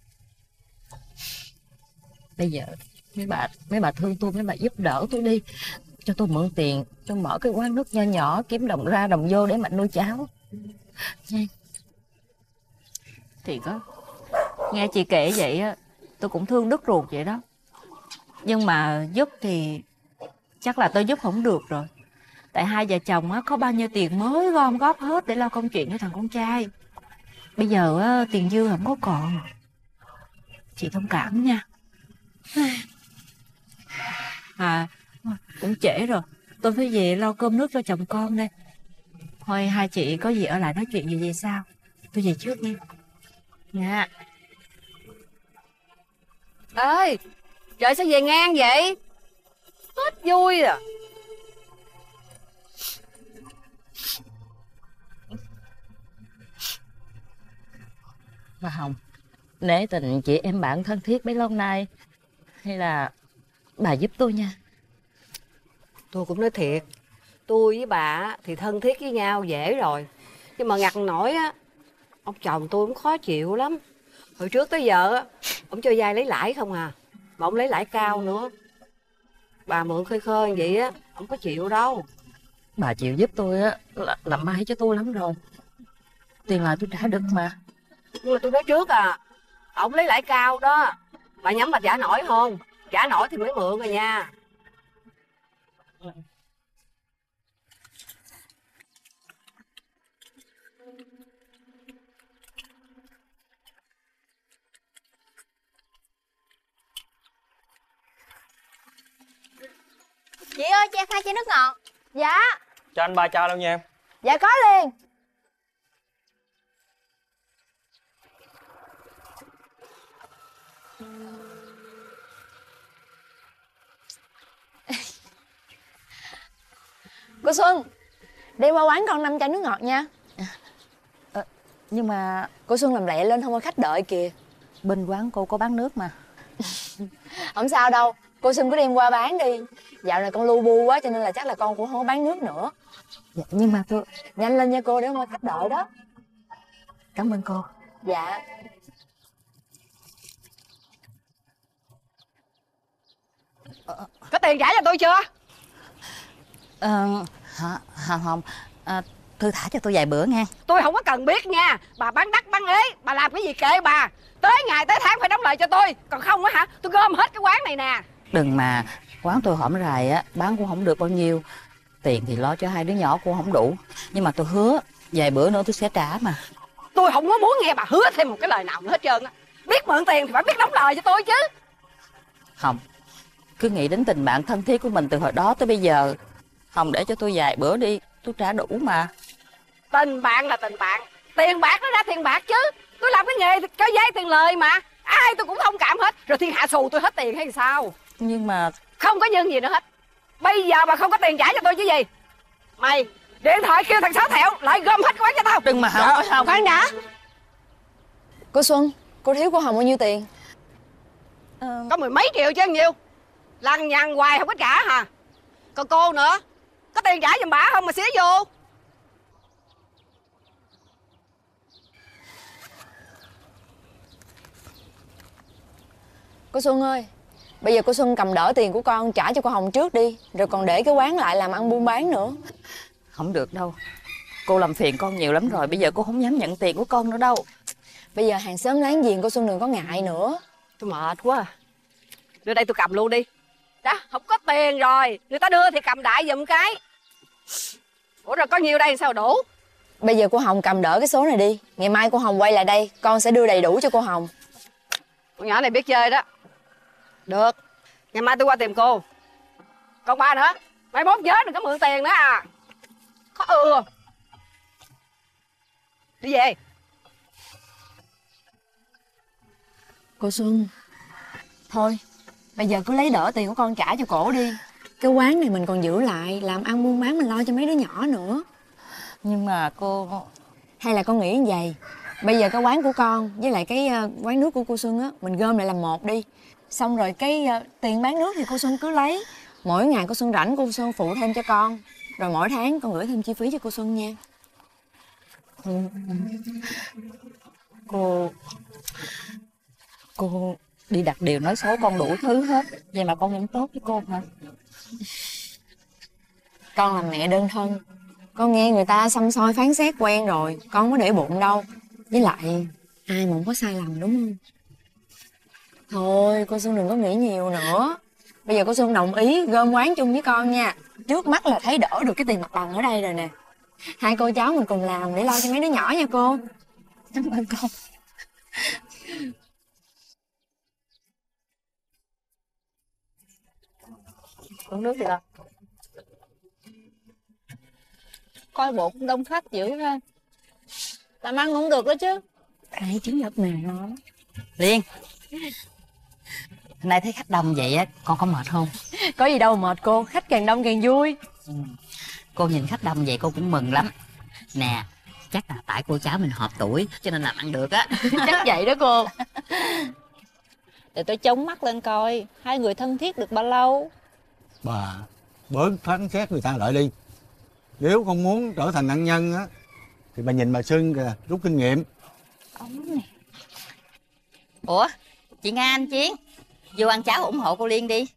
Bây giờ mấy bà thương tôi, mấy bà giúp đỡ tôi đi, cho tôi mượn tiền cho mở cái quán nước nho nhỏ, kiếm đồng ra đồng vô để mà nuôi cháu nha. Thiệt á, nghe chị kể vậy á, tôi cũng thương đứt ruột vậy đó. Nhưng mà giúp thì chắc là tôi giúp không được rồi. Tại hai vợ chồng á, có bao nhiêu tiền mới gom góp hết để lo công chuyện cho thằng con trai. Bây giờ á, tiền dư không có còn. Chị thông cảm nha. À, cũng trễ rồi, tôi phải về lo cơm nước cho chồng con đây. Thôi hai chị có gì ở lại nói chuyện gì vậy sao? Tôi về trước nha. Nha. Ơi, trời sao về ngang vậy? Hết vui à. Mà Hồng, nể tình chị em bạn thân thiết bấy lâu nay, hay là bà giúp tôi nha. Tôi cũng nói thiệt, tôi với bà thì thân thiết với nhau dễ rồi. Nhưng mà ngặt nổi á, ông chồng tôi cũng khó chịu lắm. Hồi trước tới giờ á, ông cho vay lấy lãi không à. Mà ông lấy lãi cao nữa. Bà mượn khơi khơi vậy á, ông có chịu đâu. Bà chịu giúp tôi á là may cho tôi lắm rồi. Tiền lại tôi trả được mà. Nhưng mà tôi nói trước à, ông lấy lãi cao đó. Bà nhắm mà trả nổi không? Trả nổi thì mới mượn rồi nha. Chị ơi, cho em 2 chai nước ngọt. Dạ. Cho anh 3 chai luôn nha em. Dạ có liền. Cô Xuân, đem qua quán con 5 chai nước ngọt nha. Nhưng mà cô Xuân làm lẹ lên, không có khách đợi kìa. Bên quán cô có bán nước mà. Không sao đâu, cô Xuân cứ đem qua bán đi. Dạo này con lu bu quá cho nên là chắc là con cũng không có bán nước nữa. Dạ, nhưng mà tôi... Nhanh lên nha cô, để không có khách đợi đó. Cảm ơn cô. Dạ. Có tiền trả cho tôi chưa? Không. Thư thả cho tôi vài bữa nha. Tôi không có cần biết nha. Bà bán đắt bán ế, bà làm cái gì kệ bà. Tới ngày tới tháng phải đóng lời cho tôi. Còn không á hả, tôi gom hết cái quán này nè. Đừng mà, quán tôi hổm rày á, bán cũng không được bao nhiêu. Tiền thì lo cho hai đứa nhỏ cũng không đủ. Nhưng mà tôi hứa vài bữa nữa tôi sẽ trả mà. Tôi không có muốn nghe bà hứa thêm một cái lời nào nữa hết trơn á. Biết mượn tiền thì phải biết đóng lời cho tôi chứ. Hồng, cứ nghĩ đến tình bạn thân thiết của mình từ hồi đó tới bây giờ. Hồng để cho tôi vài bữa đi, tôi trả đủ mà. Tình bạn là tình bạn, tiền bạc nó ra tiền bạc chứ. Tôi làm cái nghề thì cho vay tiền lời mà. Ai tôi cũng thông cảm hết. Rồi thiên hạ xù tôi hết tiền hay sao? Nhưng mà... Không có nhưng gì nữa hết. Bây giờ bà không có tiền trả cho tôi chứ gì. Mày điện thoại kêu thằng Sáu Thẹo lại gom hết cái quán cho tao. Đừng mà Hồng ơi Hồng. Khoan đã. Cô Xuân, cô thiếu cô Hồng bao nhiêu tiền? Có 10 mấy triệu chứ nhiều. Lằng nhằng hoài không có trả hả? Còn cô nữa, có tiền trả giùm bả không mà xía vô. Cô Xuân ơi, bây giờ cô Xuân cầm đỡ tiền của con trả cho cô Hồng trước đi. Rồi còn để cái quán lại làm ăn buôn bán nữa. Không được đâu. Cô làm phiền con nhiều lắm rồi. Bây giờ cô không dám nhận tiền của con nữa đâu. Bây giờ hàng xóm láng giềng cô Xuân đừng có ngại nữa. Tôi mệt quá à. Đưa đây tôi cầm luôn đi. Đã, không có tiền rồi. Người ta đưa thì cầm đại giùm cái. Ủa rồi có nhiêu đây sao đủ? Bây giờ cô Hồng cầm đỡ cái số này đi. Ngày mai cô Hồng quay lại đây, con sẽ đưa đầy đủ cho cô Hồng. Con nhỏ này biết chơi đó. Được, ngày mai tôi qua tìm cô. Còn ba nữa, mai mốt nhớ đừng có mượn tiền nữa à. Có đi về. Cô Xuân, thôi bây giờ cứ lấy đỡ tiền của con trả cho cổ đi. Cái quán này mình còn giữ lại, làm ăn buôn bán mình lo cho mấy đứa nhỏ nữa. Nhưng mà cô... Hay là con nghĩ như vậy, bây giờ cái quán của con với lại cái quán nước của cô Xuân á, mình gom lại làm một đi. Xong rồi cái tiền bán nước thì cô Xuân cứ lấy. Mỗi ngày cô Xuân rảnh cô Xuân phụ thêm cho con. Rồi mỗi tháng con gửi thêm chi phí cho cô Xuân nha. Cô đi đặt điều nói xấu con đủ thứ hết. Vậy mà con vẫn tốt với cô hả? Con là mẹ đơn thân, con nghe người ta xăm soi phán xét quen rồi, con không có để bụng đâu. Với lại ai mà không có sai lầm, đúng không? Thôi cô Xuân đừng có nghĩ nhiều nữa. Bây giờ cô Xuân đồng ý gom quán chung với con nha. Trước mắt là thấy đỡ được cái tiền mặt bằng ở đây rồi nè. Hai cô cháu mình cùng làm để lo cho mấy đứa nhỏ nha cô. Cảm ơn con. Uống nước đi con. Coi bộ cũng đông khách dữ ha. Làm ăn cũng được đó chứ. Ai trứng ngập nè nó. Liên, hôm nay thấy khách đông vậy á, con có mệt không? Có gì đâu mà mệt cô, khách càng đông càng vui. Cô nhìn khách đông vậy cô cũng mừng lắm. Nè, chắc là tại cô cháu mình hợp tuổi cho nên làm ăn được á. Chắc vậy đó cô. Để tôi chống mắt lên coi hai người thân thiết được bao lâu. Bà bớt phán xét người ta lại đi. Nếu không muốn trở thành nạn nhân á thì bà nhìn bà Xuân kìa, rút kinh nghiệm. Ủa, chị Nga anh Chiến, vô ăn cháo ủng hộ cô Liên đi.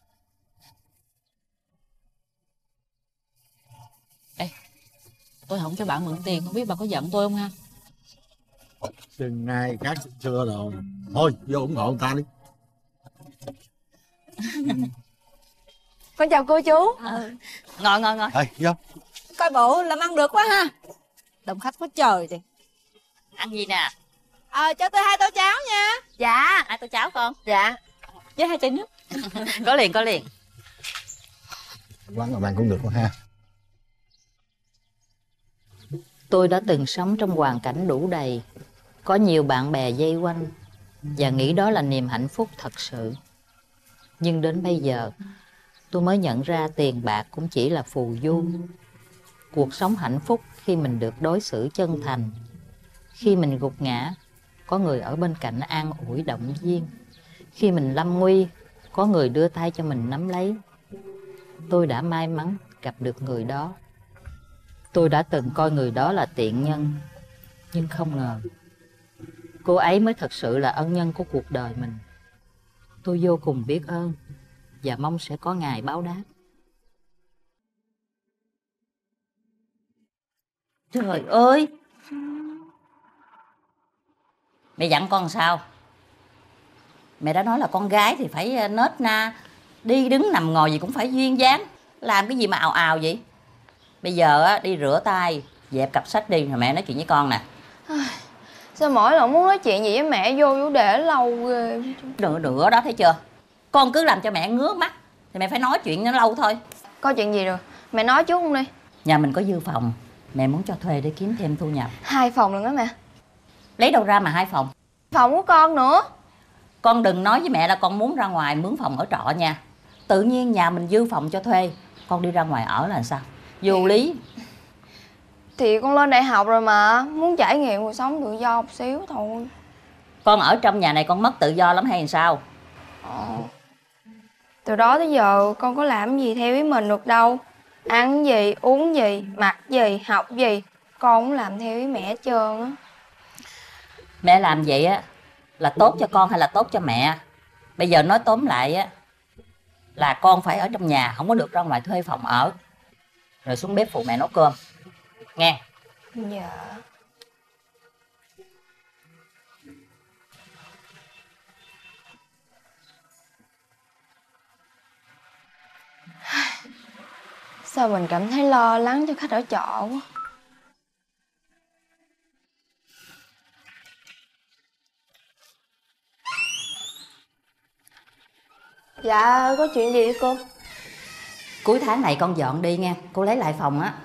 Ê, tôi không cho bạn mượn tiền, không biết bà có giận tôi không ha? Chừng nay khác xưa rồi. Thôi vô ủng hộ người ta đi. Con chào cô chú. Ngồi. Thôi vô. Coi bộ làm ăn được quá ha. Đông khách quá trời thì. Ăn gì nè? Cho tôi 2 tô cháo nha. Dạ. 2 tô cháo con. Dạ. Với 2 chai nước. Có liền. Quán làm ăn cũng được quá ha. Tôi đã từng sống trong hoàn cảnh đủ đầy, có nhiều bạn bè vây quanh và nghĩ đó là niềm hạnh phúc thật sự. Nhưng đến bây giờ, tôi mới nhận ra tiền bạc cũng chỉ là phù du. Cuộc sống hạnh phúc khi mình được đối xử chân thành. Khi mình gục ngã, có người ở bên cạnh an ủi động viên. Khi mình lâm nguy, có người đưa tay cho mình nắm lấy. Tôi đã may mắn gặp được người đó. Tôi đã từng coi người đó là tiện nhân, nhưng không ngờ cô ấy mới thật sự là ân nhân của cuộc đời mình. Tôi vô cùng biết ơn và mong sẽ có ngày báo đáp. Trời ơi! Mẹ dặn con sao? Mẹ đã nói là con gái thì phải nết na, đi đứng nằm ngồi gì cũng phải duyên dáng. Làm cái gì mà ào ào vậy? Bây giờ á, đi rửa tay, dẹp cặp sách đi rồi mẹ nói chuyện với con nè. Sao mỗi lần muốn nói chuyện gì với mẹ vô chủ đề lâu ghê. Rửa đó thấy chưa? Con cứ làm cho mẹ ngứa mắt thì mẹ phải nói chuyện nó lâu thôi. Có chuyện gì rồi? Mẹ nói chút không đi. Nhà mình có dư phòng, mẹ muốn cho thuê để kiếm thêm thu nhập. 2 phòng luôn đó mẹ. Lấy đâu ra mà 2 phòng? Phòng của con nữa. Con đừng nói với mẹ là con muốn ra ngoài mướn phòng ở trọ nha. Tự nhiên nhà mình dư phòng cho thuê, con đi ra ngoài ở là sao? Vô lý. Thì con lên đại học rồi mà, muốn trải nghiệm cuộc sống tự do một xíu thôi. Con ở trong nhà này con mất tự do lắm hay sao? Từ đó tới giờ con có làm gì theo ý mình được đâu. Ăn gì, uống gì, mặc gì, học gì, con cũng làm theo ý mẹ hết trơn á. Mẹ làm vậy á là tốt cho con hay là tốt cho mẹ? Bây giờ nói tóm lại á là con phải ở trong nhà, không có được ra ngoài thuê phòng ở. Rồi xuống bếp phụ mẹ nấu cơm nghe. Dạ. Sao mình cảm thấy lo lắng cho khách ở trọ quá. Dạ có chuyện gì vậy cô? Cuối tháng này con dọn đi nha, cô lấy lại phòng á.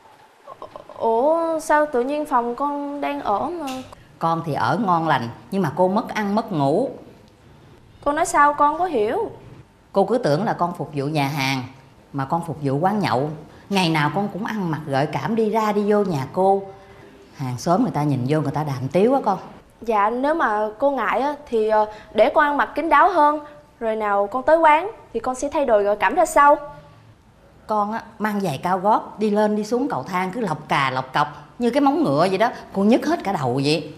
Ủa sao tự nhiên phòng con đang ở mà? Con thì ở ngon lành, nhưng mà cô mất ăn mất ngủ. Cô nói sao con có hiểu. Cô cứ tưởng là con phục vụ nhà hàng, mà con phục vụ quán nhậu. Ngày nào con cũng ăn mặc gợi cảm đi ra đi vô nhà cô. Hàng xóm người ta nhìn vô người ta đàm tiếu á con. Dạ nếu mà cô ngại á thì để con ăn mặc kín đáo hơn. Rồi nào con tới quán thì con sẽ thay đổi gợi cảm ra sau. Con á mang giày cao gót đi lên đi xuống cầu thang cứ lọc cà lọc cọc như cái móng ngựa vậy đó, cô nhức hết cả đầu vậy.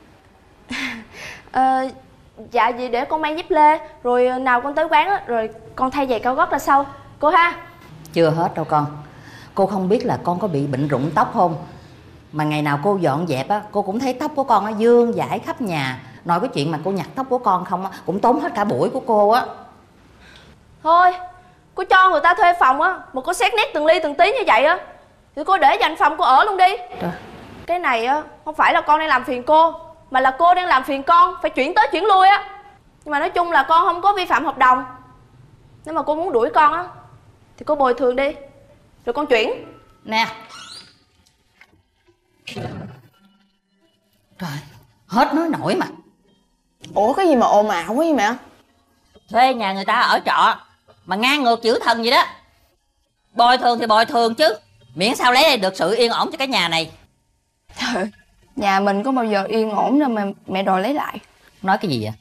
Dạ vậy để con mang dép lê. Rồi nào con tới quán á, rồi con thay giày cao gót ra sau cô ha. Chưa hết đâu con. Cô không biết là con có bị bệnh rụng tóc không, mà ngày nào cô dọn dẹp á cô cũng thấy tóc của con á vương vãi khắp nhà. Nói cái chuyện mà cô nhặt tóc của con không á cũng tốn hết cả buổi của cô á. Thôi cô cho người ta thuê phòng á mà cô xét nét từng ly từng tí như vậy á thì cô để dành phòng cô ở luôn đi. Trời. Cái này á không phải là con đang làm phiền cô, mà là cô đang làm phiền con phải chuyển tới chuyển lui á. Nhưng mà nói chung là con không có vi phạm hợp đồng. Nếu mà cô muốn đuổi con á thì cô bồi thường đi rồi con chuyển. Nè. Trời, hết nói nổi mà. Ủa cái gì mà ồn ào quá vậy mẹ? Thuê nhà người ta ở trọ mà ngang ngược chữ thần vậy đó. Bồi thường thì bồi thường chứ, miễn sao lấy được sự yên ổn cho cái nhà này. Trời, nhà mình có bao giờ yên ổn đâu mà mẹ đòi lấy lại. Nói cái gì vậy?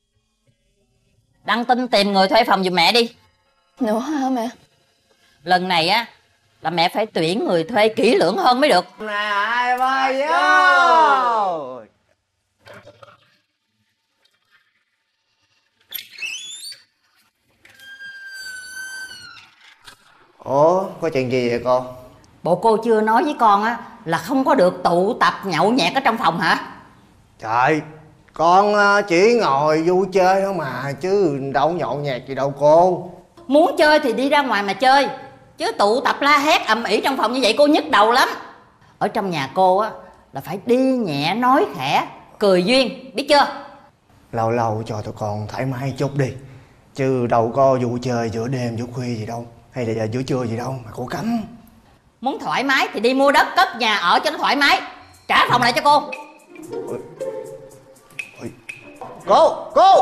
Đăng tin tìm người thuê phòng giùm mẹ đi. Nữa hả mẹ? Lần này á là mẹ phải tuyển người thuê kỹ lưỡng hơn mới được. Nè ai ba vô. Ủa có chuyện gì vậy cô? Bộ cô chưa nói với con á là không có được tụ tập nhậu nhẹt ở trong phòng hả? Trời, con chỉ ngồi vui chơi thôi mà chứ đâu nhậu nhẹt gì đâu cô. Muốn chơi thì đi ra ngoài mà chơi, chứ tụ tập la hét ầm ĩ trong phòng như vậy cô nhức đầu lắm. Ở trong nhà cô á là phải đi nhẹ nói khẽ cười duyên, biết chưa? Lâu lâu cho tụi con thoải mái chút đi, chứ đâu có vui chơi giữa đêm giữa khuya gì đâu, hay là giữa trưa gì đâu mà cô cấm. Muốn thoải mái thì đi mua đất cất nhà ở cho nó thoải mái. Trả phòng lại cho cô. Cô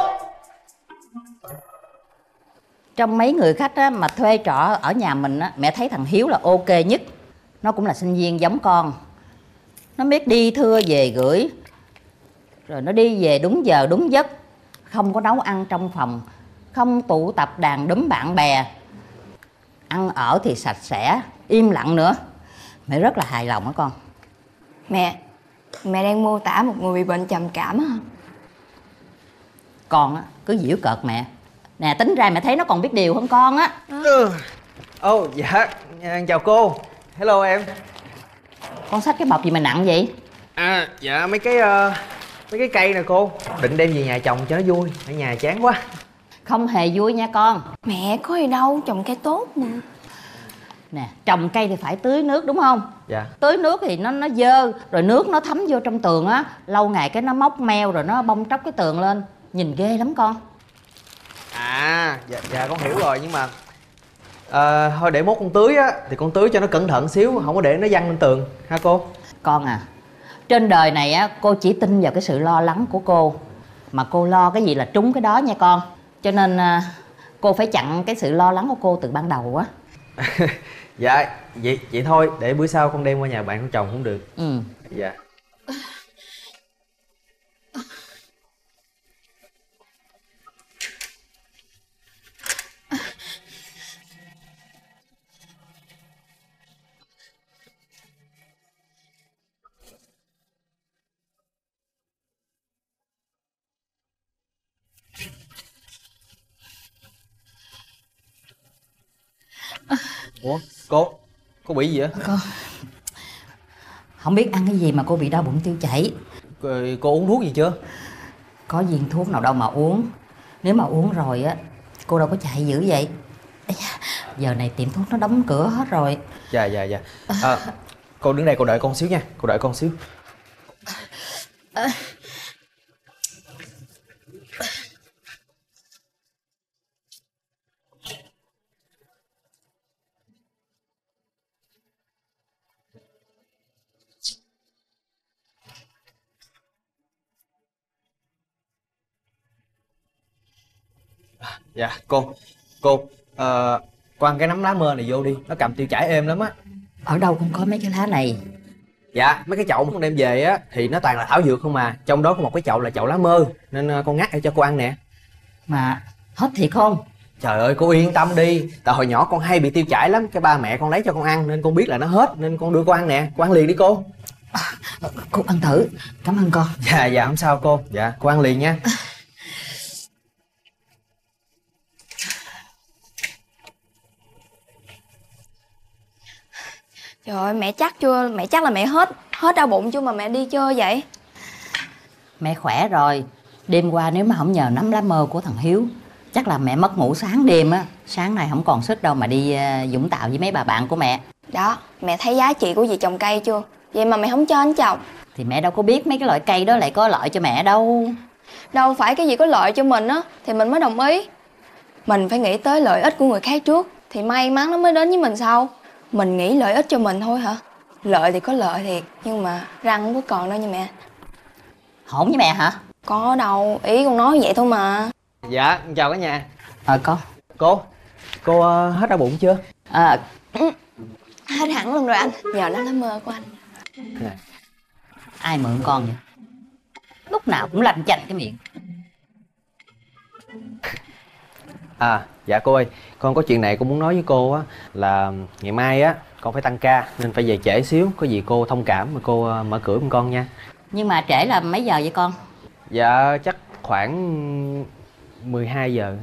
Trong mấy người khách á, mà thuê trọ ở nhà mình á, mẹ thấy thằng Hiếu là ok nhất. Nó cũng là sinh viên giống con. Nó biết đi thưa về gửi, rồi nó đi về đúng giờ đúng giấc, không có nấu ăn trong phòng, không tụ tập đàn đúm bạn bè, ăn ở thì sạch sẽ, im lặng nữa. Mẹ rất là hài lòng á con. Mẹ đang mô tả một người bị bệnh trầm cảm hả? Con á cứ giễu cợt mẹ. Nè tính ra mẹ thấy nó còn biết điều hơn con á. Dạ chào cô. Hello em. Con xách cái bọc gì mà nặng vậy? Dạ mấy cái cây nè cô. Định đem về nhà trồng cho nó vui, ở nhà chán quá. Không hề vui nha con. Mẹ có gì đâu, trồng cây tốt mà. Nè trồng cây thì phải tưới nước đúng không? Dạ. Tưới nước thì nó dơ, rồi nước nó thấm vô trong tường á, lâu ngày cái nó móc meo rồi nó bong tróc cái tường lên, nhìn ghê lắm con. Dạ con hiểu rồi, nhưng mà thôi để mốt con tưới á thì con tưới cho nó cẩn thận xíu, không có để nó văng lên tường ha cô. Con à, trên đời này á cô chỉ tin vào cái sự lo lắng của cô, mà cô lo cái gì là trúng cái đó nha con. Cho nên cô phải chặn cái sự lo lắng của cô từ ban đầu á. Dạ vậy thôi, để bữa sau con đem qua nhà bạn con chồng cũng được. Dạ. Ủa cô bị gì vậy? Không biết ăn cái gì mà cô bị đau bụng tiêu chảy. Cô uống thuốc gì chưa? Có viên thuốc nào đâu mà uống. Nếu mà uống rồi á cô đâu có chạy dữ vậy. Giờ này tiệm thuốc nó đóng cửa hết rồi. Dạ cô đứng đây cô đợi con xíu nha. Cô đợi con xíu. Dạ cô quăng cái nắm lá mơ này vô đi, nó cầm tiêu chảy êm lắm á. Ở đâu cũng có mấy cái lá này. Dạ mấy cái chậu mà con đem về á thì nó toàn là thảo dược không à, trong đó có một cái chậu là chậu lá mơ, nên con ngắt để cho cô ăn nè. Mà hết thiệt không? Trời ơi cô yên tâm đi, tại hồi nhỏ con hay bị tiêu chảy lắm, cái ba mẹ con lấy cho con ăn nên con biết là nó hết, nên con đưa cô ăn nè, cô ăn liền đi cô. Cô ăn thử, cảm ơn con. Dạ không sao cô, dạ cô ăn liền nha. Trời ơi, mẹ chắc chưa? Mẹ chắc là mẹ hết đau bụng chưa mà mẹ đi chơi vậy? Mẹ khỏe rồi. Đêm qua nếu mà không nhờ nắm lá mơ của thằng Hiếu, chắc là mẹ mất ngủ sáng đêm á. Sáng nay không còn sức đâu mà đi Vũng Tàu với mấy bà bạn của mẹ. Đó, mẹ thấy giá trị của việc trồng cây chưa? Vậy mà mẹ không cho anh trồng. Thì mẹ đâu có biết mấy cái loại cây đó lại có lợi cho mẹ đâu. Đâu phải cái gì có lợi cho mình á thì mình mới đồng ý. Mình phải nghĩ tới lợi ích của người khác trước thì may mắn nó mới đến với mình sau. Mình nghĩ lợi ích cho mình thôi hả? Lợi thì có lợi thiệt, nhưng mà răng không có còn đâu nha mẹ. Hổn với mẹ hả? Có đâu, ý con nói vậy thôi mà. Dạ chào cả nhà. Con. Cô hết đau bụng chưa? Hết hẳn luôn rồi anh, nhờ nó lá mơ của anh. Ai mượn con vậy? Lúc nào cũng lanh chanh cái miệng. Dạ cô ơi, con có chuyện này con muốn nói với cô á, là ngày mai á con phải tăng ca nên phải về trễ xíu, có gì cô thông cảm mà cô mở cửa giùm con nha. Nhưng mà trễ là mấy giờ vậy con? Dạ chắc khoảng 12 giờ.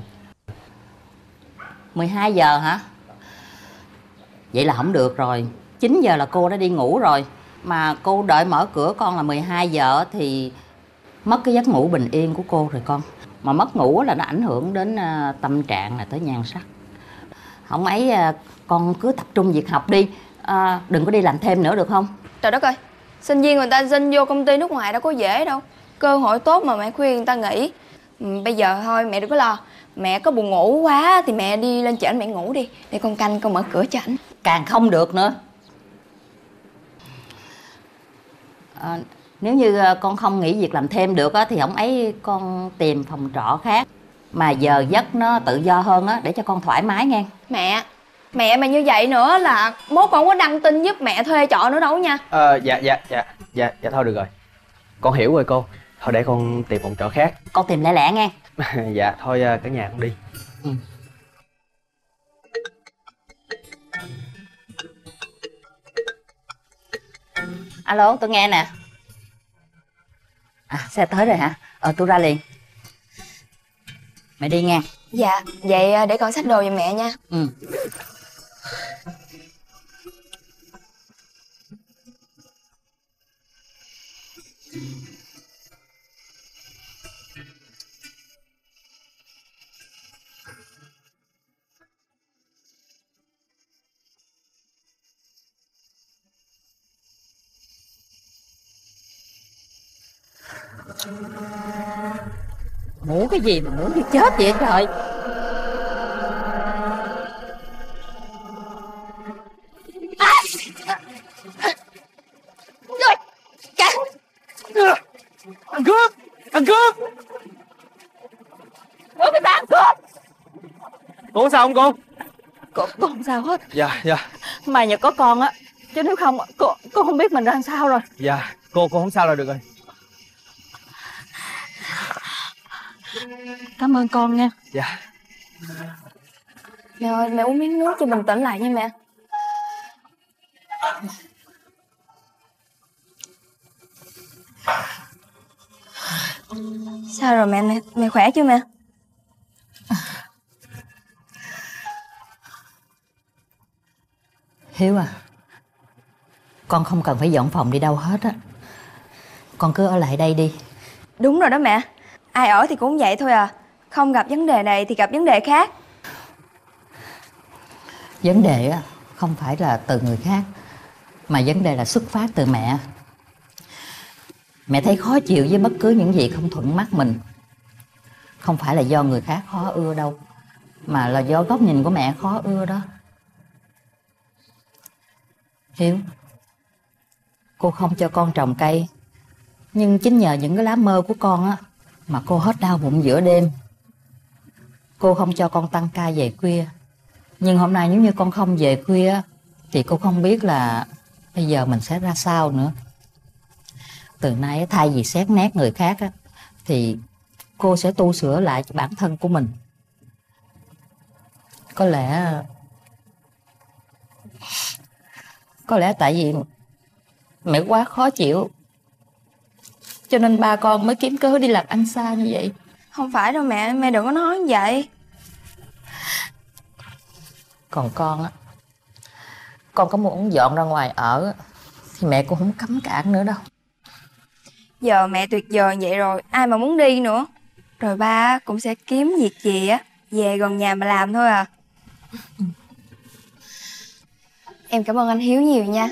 12 giờ hả? Vậy là không được rồi. 9 giờ là cô đã đi ngủ rồi. Mà cô đợi mở cửa con là 12 giờ thì mất cái giấc ngủ bình yên của cô rồi con. Mà mất ngủ là nó ảnh hưởng đến tâm trạng là tới nhan sắc. Không ấy con cứ tập trung việc học đi, đừng có đi làm thêm nữa được không? Trời đất ơi, sinh viên người ta xin vô công ty nước ngoài đâu có dễ đâu. Cơ hội tốt mà mẹ khuyên người ta nghỉ. Bây giờ thôi mẹ đừng có lo. Mẹ có buồn ngủ quá thì mẹ đi lên trển mẹ ngủ đi, để con canh con mở cửa cho ảnh. Càng không được nữa. Nếu như con không nghỉ việc làm thêm được á, thì không ấy con tìm phòng trọ khác mà giờ giấc nó tự do hơn á, để cho con thoải mái nghe. Mẹ mà như vậy nữa là mốt con có đăng tin giúp mẹ thuê trọ nữa đâu nha. Dạ thôi được rồi, con hiểu rồi cô. Thôi để con tìm phòng trọ khác. Con tìm lẹ lẹ nghe. Dạ thôi cả nhà con đi. Alo, tôi nghe nè. Xe tới rồi hả? Tôi ra liền. Mẹ đi nghe. Dạ, vậy để con xách đồ giùm mẹ nha. Ngủ cái gì mà ngủ như chết vậy trời. Ăn cướp! Ăn cướp! Ủa cái bạn cướp! Cô sao không cô? Cô không sao hết. Dạ. May nhờ có con á, chứ nếu không cô không biết mình ra làm sao rồi. Dạ, cô không sao là được rồi. Cảm ơn con nha. Dạ. Mẹ ơi, mẹ uống miếng nước cho bình tĩnh lại nha mẹ. Sao rồi mẹ khỏe chưa mẹ? Hiếu à, con không cần phải dọn phòng đi đâu hết á. Con cứ ở lại đây đi. Đúng rồi đó mẹ. Ai ở thì cũng vậy thôi à. Không gặp vấn đề này thì gặp vấn đề khác. Vấn đề á không phải là từ người khác, mà vấn đề là xuất phát từ mẹ. Mẹ thấy khó chịu với bất cứ những gì không thuận mắt mình. Không phải là do người khác khó ưa đâu, mà là do góc nhìn của mẹ khó ưa đó. Hiếu, cô không cho con trồng cây, nhưng chính nhờ những cái lá mơ của con á mà cô hết đau bụng giữa đêm. cô không cho con tăng ca về khuya. Nhưng hôm nay nếu như con không về khuya thì cô không biết là bây giờ mình sẽ ra sao nữa. Từ nay thay vì xét nét người khác thì cô sẽ tu sửa lại cho bản thân của mình. Có lẽ tại vì mẹ quá khó chịu cho nên ba con mới kiếm cớ đi làm ăn xa như vậy. Không phải đâu mẹ, mẹ đừng có nói như vậy. Còn con con có muốn dọn ra ngoài ở thì mẹ cũng không cấm cản nữa đâu. Giờ mẹ tuyệt vời vậy rồi, ai mà muốn đi nữa. Rồi ba cũng sẽ kiếm việc gì về gần nhà mà làm thôi à. Em cảm ơn anh Hiếu nhiều nha.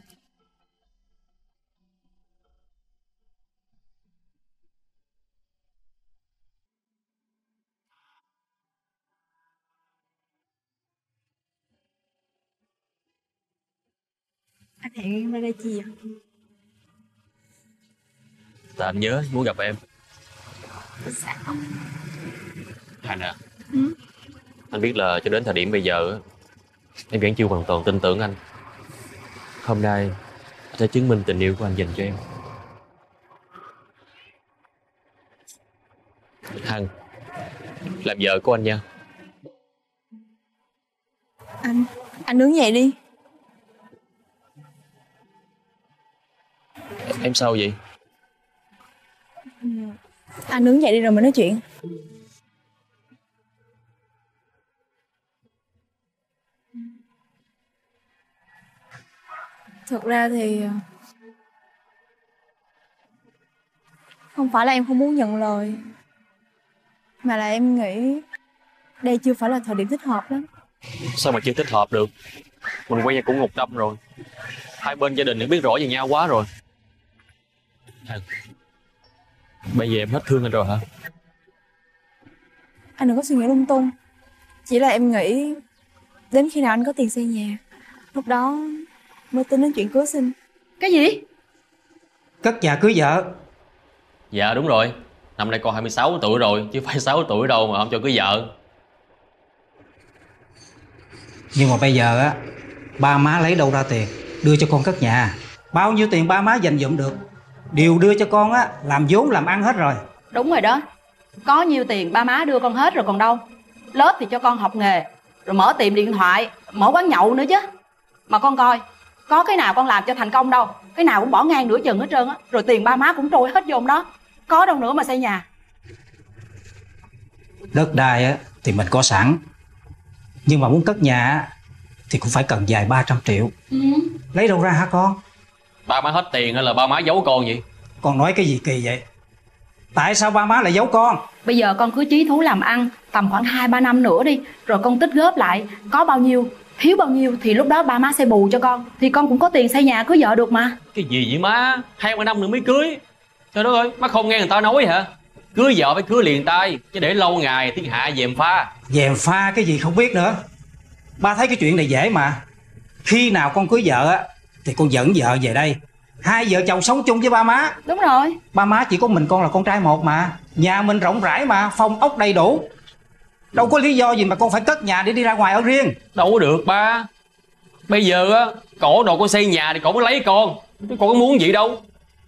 Anh hẹn em ra đây chi vậy? Tại anh nhớ muốn gặp em. Hạnh à, anh biết là cho đến thời điểm bây giờ em vẫn chưa hoàn toàn tin tưởng anh. Hôm nay anh sẽ chứng minh tình yêu của anh dành cho em. Hằng, làm vợ của anh nha. Anh đứng dậy đi. Em sao vậy? Anh đứng dậy đi rồi mình nói chuyện. Thực ra thì không phải là em không muốn nhận lời, mà là em nghĩ đây chưa phải là thời điểm thích hợp lắm. Sao mà chưa thích hợp được? Mình quen nhau cũng 1 năm rồi. Hai bên gia đình đã biết rõ về nhau quá rồi. Bây giờ em hết thương anh rồi hả? Anh đừng có suy nghĩ lung tung. Chỉ là em nghĩ đến khi nào anh có tiền xây nhà, lúc đó mới tính đến chuyện cưới xin. Cái gì? Cất nhà cưới vợ. Dạ đúng rồi. Năm nay con 26 tuổi rồi, chứ phải 6 tuổi đâu mà không cho cưới vợ. Nhưng mà bây giờ ba má lấy đâu ra tiền đưa cho con cất nhà? Bao nhiêu tiền ba má dành dụm được đều đưa cho con làm vốn làm ăn hết rồi. Đúng rồi đó. Có nhiêu tiền ba má đưa con hết rồi còn đâu. Lớp thì cho con học nghề, rồi mở tiệm điện thoại, mở quán nhậu nữa chứ. Mà con coi, có cái nào con làm cho thành công đâu. Cái nào cũng bỏ ngang nửa chừng hết trơn á. Rồi tiền ba má cũng trôi hết vô đó. Có đâu nữa mà xây nhà. Đất đai thì mình có sẵn, nhưng mà muốn cất nhà thì cũng phải cần vài 300 triệu. Lấy đâu ra hả con? Ba má hết tiền hay là ba má giấu con vậy? Con nói cái gì kỳ vậy? Tại sao ba má lại giấu con? Bây giờ con cứ chí thú làm ăn tầm khoảng 2-3 năm nữa đi. Rồi con tích góp lại, có bao nhiêu, thiếu bao nhiêu thì lúc đó ba má sẽ bù cho con. Thì con cũng có tiền xây nhà cưới vợ được mà. Cái gì vậy má? 2-3 năm nữa mới cưới. Trời đất ơi, má không nghe người ta nói hả? Cưới vợ phải cưới liền tay, chứ để lâu ngày thiên hạ dèm pha. Dèm pha cái gì không biết nữa. Ba thấy cái chuyện này dễ mà. Khi nào con cưới vợ thì con dẫn vợ về đây, hai vợ chồng sống chung với ba má. Đúng rồi. Ba má chỉ có mình con là con trai một mà. Nhà mình rộng rãi mà, phòng ốc đầy đủ. Đâu có lý do gì mà con phải cất nhà để đi ra ngoài ở riêng. Đâu có được ba. Bây giờ cổ đồ con xây nhà thì cổ mới lấy con. Chứ con có muốn gì đâu.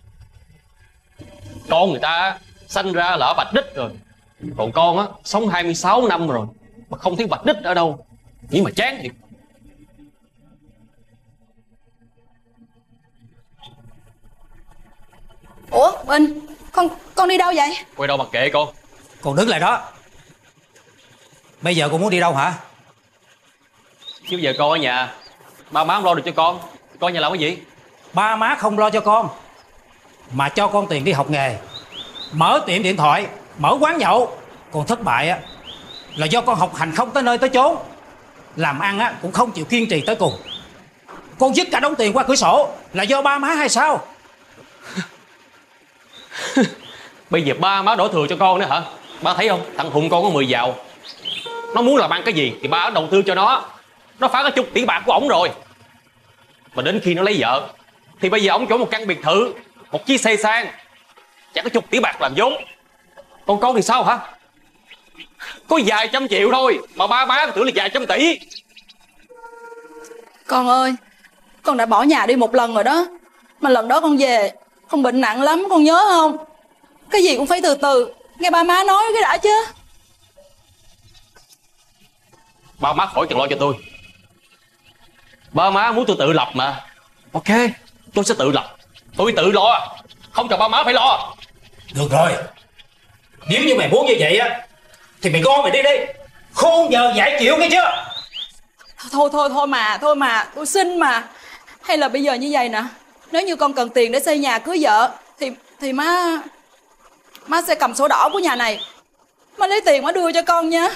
Con người ta sanh ra là ở Bạch Đích rồi. Còn con sống 26 năm rồi mà không thấy Bạch Đích ở đâu. Nghĩ mà chán thiệt. Ủa Bình, con đi đâu vậy? Quay đâu mà kệ con. Con đứng lại đó. Bây giờ con muốn đi đâu hả? Chứ giờ con ở nhà, ba má không lo được cho con. Con nhà làm cái gì? Ba má không lo cho con, mà cho con tiền đi học nghề, mở tiệm điện thoại, mở quán nhậu. Còn thất bại là do con học hành không tới nơi tới chốn, làm ăn cũng không chịu kiên trì tới cùng. Con dứt cả đống tiền qua cửa sổ là do ba má hay sao? Bây giờ ba má đổ thừa cho con nữa hả? Ba thấy không, thằng Hùng con có 10 giàu. Nó muốn làm ăn cái gì thì ba đầu tư cho nó. Nó phá cái chục tỷ bạc của ổng rồi. Mà đến khi nó lấy vợ thì bây giờ ổng chỗ một căn biệt thự, một chiếc xe sang, chẳng có chục tỷ bạc làm vốn. Còn con thì sao hả? Có vài trăm triệu thôi mà ba má tưởng là vài trăm tỷ. Con ơi, con đã bỏ nhà đi một lần rồi đó. Mà lần đó con về, con bệnh nặng lắm, con nhớ không? Cái gì cũng phải từ từ, nghe ba má nói cái đã chứ. Ba má khỏi cần lo cho tôi. Ba má muốn tôi tự lập mà. Ok, tôi sẽ tự lập. Tôi tự lo, không cần ba má phải lo. Được rồi, nếu như mày muốn như vậy á thì mày con mày đi đi, khôn giờ dạy chịu nghe chưa? Thôi mà, tôi xin mà. Hay là bây giờ như vậy nè, nếu như con cần tiền để xây nhà cưới vợ thì má sẽ cầm sổ đỏ của nhà này, má lấy tiền má đưa cho con nha.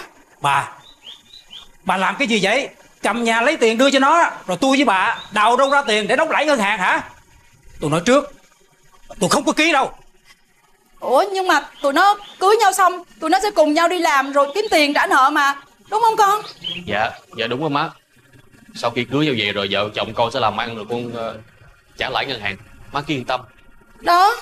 Bà làm cái gì vậy? Cầm nhà lấy tiền đưa cho nó, rồi tôi với bà đào đâu ra tiền để đóng lãi ngân hàng hả? Tôi nói trước, tôi không có ký đâu. Ủa nhưng mà tụi nó cưới nhau xong, tụi nó sẽ cùng nhau đi làm rồi kiếm tiền trả nợ mà, đúng không con? Dạ đúng rồi má. Sau khi cưới nhau về rồi vợ chồng con sẽ làm ăn rồi con trả lãi ngân hàng. Má cứ yên tâm. Đó.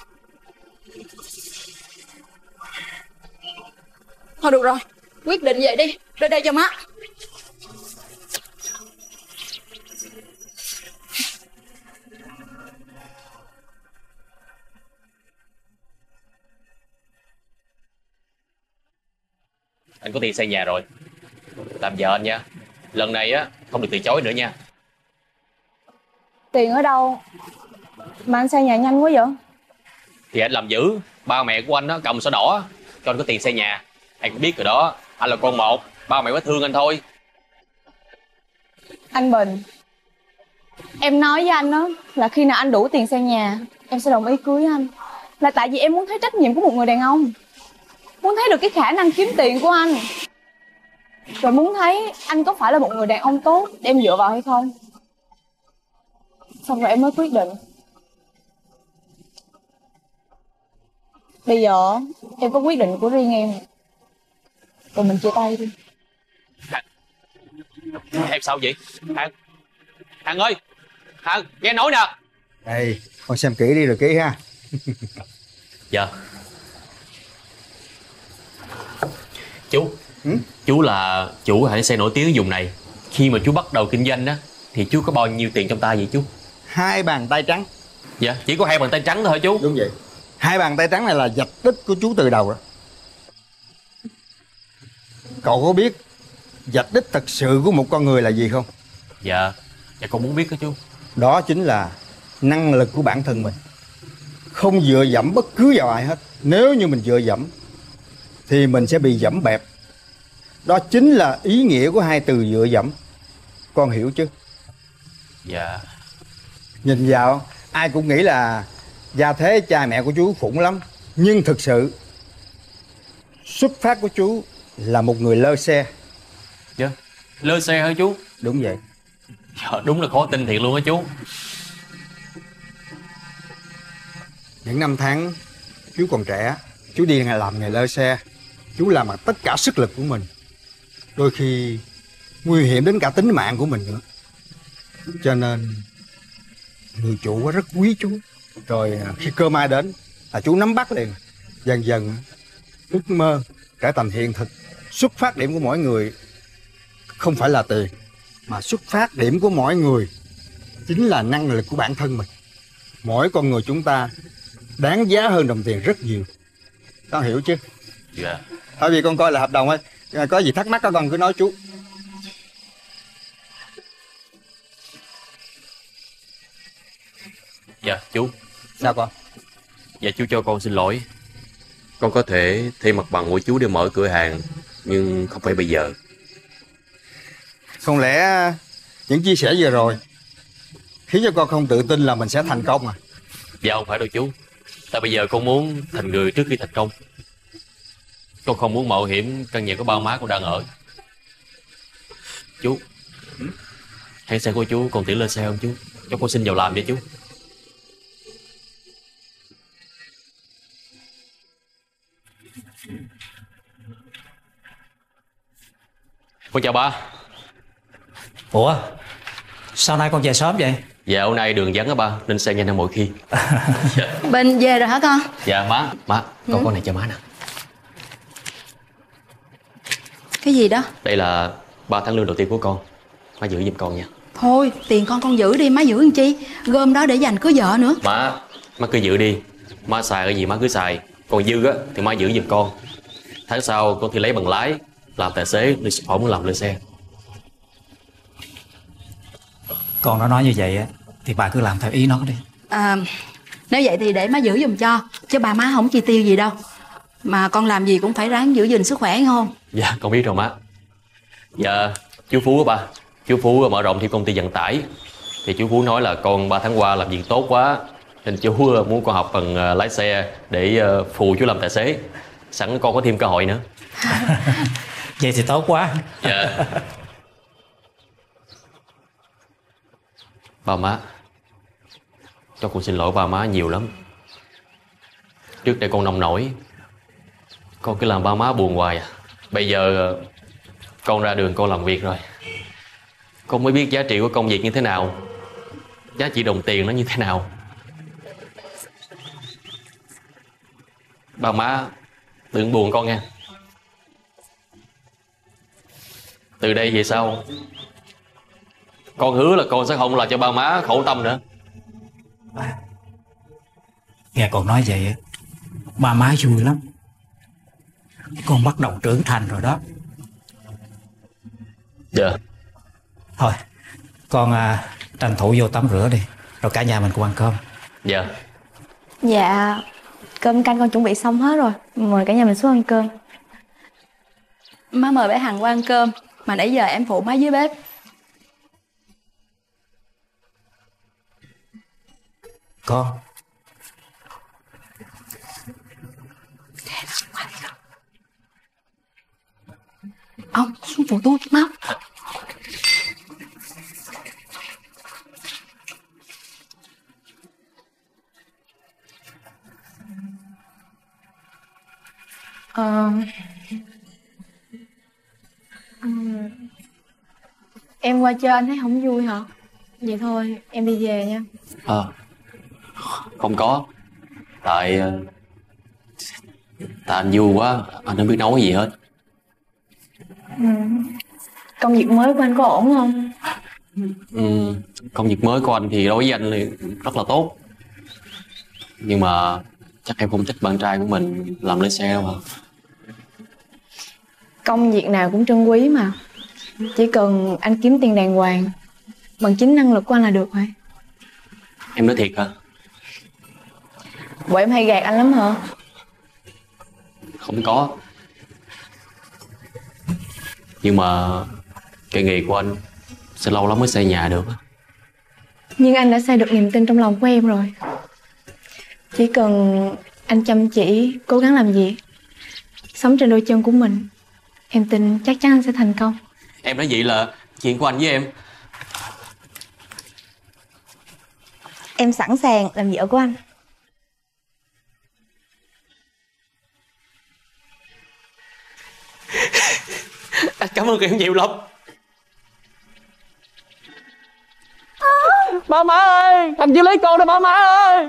Thôi được rồi, quyết định vậy đi, đưa đây cho má. Anh có tiền xây nhà rồi, làm vợ anh nha. Lần này á không được từ chối nữa nha. Tiền ở đâu mà anh xây nhà nhanh quá vậy? Thì anh làm dữ, ba mẹ của anh á cầm sổ đỏ cho anh có tiền xây nhà. Anh cũng biết rồi đó, anh là con một, ba mẹ mới thương anh thôi. Anh Bình, em nói với anh đó là khi nào anh đủ tiền xây nhà em sẽ đồng ý cưới anh. Là tại vì em muốn thấy trách nhiệm của một người đàn ông, muốn thấy được cái khả năng kiếm tiền của anh, rồi muốn thấy anh có phải là một người đàn ông tốt để em dựa vào hay không. Xong rồi em mới quyết định. Bây giờ em có quyết định của riêng em, rồi mình chia tay đi. Em sao vậy? Thằng ơi, Thằng nghe nói nè. Đây, con xem kỹ đi rồi ký ha. Dạ. Chú là chủ hãng xe nổi tiếng vùng này. Khi mà chú bắt đầu kinh doanh á thì chú có bao nhiêu tiền trong tay vậy chú? 2 bàn tay trắng. Dạ, chỉ có 2 bàn tay trắng thôi hả chú? Đúng vậy. 2 bàn tay trắng này là vạch đích của chú từ đầu đó. Cậu có biết vạch đích thật sự của một con người là gì không? Dạ con muốn biết đó chú. Đó chính là năng lực của bản thân mình. Không dựa dẫm bất cứ vào ai hết. Nếu như mình dựa dẫm thì mình sẽ bị dẫm bẹp. Đó chính là ý nghĩa của 2 từ dựa dẫm. Con hiểu chứ? Dạ. Nhìn vào ai cũng nghĩ là gia thế cha mẹ của chú khủng lắm. Nhưng thực sự xuất phát của chú là một người lơ xe. Dạ, lơ xe hả chú? Đúng vậy. Dạ, đúng là khó tin thiệt luôn á chú. Những năm tháng chú còn trẻ, chú đi làm nghề lơ xe. Chú làm bằng tất cả sức lực của mình, đôi khi nguy hiểm đến cả tính mạng của mình nữa. Cho nên người chủ rất quý chú. Rồi khi cơ may đến là chú nắm bắt liền. Dần dần ước mơ trở thành hiện thực. Xuất phát điểm của mỗi người không phải là tiền, mà xuất phát điểm của mỗi người chính là năng lực của bản thân mình. Mỗi con người chúng ta đáng giá hơn đồng tiền rất nhiều. Con hiểu chứ? Dạ. Thôi vì con coi là hợp đồng ấy. Có gì thắc mắc các con cứ nói chú. Dạ chú. Sao con? Dạ chú cho con xin lỗi. Con có thể thuê mặt bằng của chú để mở cửa hàng, nhưng không phải bây giờ. Không lẽ những chia sẻ vừa rồi khiến cho con không tự tin là mình sẽ thành công à? Dạ không phải đâu chú. Tại bây giờ con muốn thành người trước khi thành công. Con không muốn mạo hiểm căn nhà của ba má con đang ở. Chú, hãng xe của chú còn tiền lên xe không chú? Cho con xin vào làm đi chú. Con chào ba. Ủa, sao nay con về sớm vậy? Dạ hôm nay đường vắng á ba, nên xe nhanh hơn mọi khi. Bình về rồi hả con? Dạ má, con này cho má nè. Cái gì đó? Đây là 3 tháng lương đầu tiên của con. Má giữ giùm con nha. Thôi tiền con giữ đi, má giữ làm chi? Gom đó để dành cưới vợ nữa. Má cứ giữ đi. Má xài cái gì má cứ xài. Còn dư á thì má giữ giùm con. Tháng sau con thi lấy bằng lái, làm tài xế, đi xuất khẩu muốn làm lái xe. Con nó nói như vậy á thì bà cứ làm theo ý nó đi. Nếu vậy thì để má giữ giùm cho, chứ bà má không chi tiêu gì đâu. Mà con làm gì cũng phải ráng giữ gìn sức khỏe nghe không? Dạ con biết rồi má. Dạ chú Phú á ba, chú Phú mở rộng thêm công ty vận tải. Thì chú Phú nói là con 3 tháng qua làm việc tốt quá, nên chú muốn con học bằng lái xe để phụ chú làm tài xế. Sẵn con có thêm cơ hội nữa. Vậy thì tốt quá. Dạ. Ba má, cho con xin lỗi ba má nhiều lắm. Trước đây con nông nổi, con cứ làm ba má buồn hoài à. Bây giờ con ra đường con làm việc rồi, con mới biết giá trị của công việc như thế nào, giá trị đồng tiền nó như thế nào. Ba má đừng buồn con nha. Từ đây về sau con hứa là con sẽ không làm cho ba má khổ tâm nữa. Nghe con nói vậy ba má vui lắm. Con bắt đầu trưởng thành rồi đó. Dạ. Thôi con tranh thủ vô tắm rửa đi, rồi cả nhà mình cùng ăn cơm. Dạ. Dạ, cơm canh con chuẩn bị xong hết rồi. Mời cả nhà mình xuống ăn cơm. Má mời bé Hằng qua ăn cơm, mà nãy giờ em phụ má dưới bếp. Con. Ông xuống phụ tôi mau. Em qua chơi anh thấy không vui hả? Vậy thôi em đi về nha. Không có. Tại anh vui quá, anh không biết nấu cái gì hết. Công việc mới của anh có ổn không? Công việc mới của anh thì đối với anh thì rất là tốt. Nhưng mà chắc em không thích bạn trai của mình làm lái xe đâu hả? Công việc nào cũng trân quý mà. Chỉ cần anh kiếm tiền đàng hoàng bằng chính năng lực của anh là được rồi. Em nói thiệt hả? Bộ em hay gạt anh lắm hả? Không có. Nhưng mà cái nghề của anh sẽ lâu lắm mới xây nhà được. Nhưng anh đã xây được niềm tin trong lòng của em rồi. Chỉ cần anh chăm chỉ, cố gắng làm việc, sống trên đôi chân của mình, em tin chắc chắn anh sẽ thành công. Em nói vậy là chuyện của anh với em. Em sẵn sàng làm vợ của anh. Anh cảm ơn em nhiều lắm. Ba má ơi, thằng chưa lấy con rồi ba má ơi.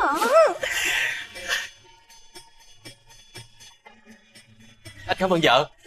Anh cảm ơn vợ.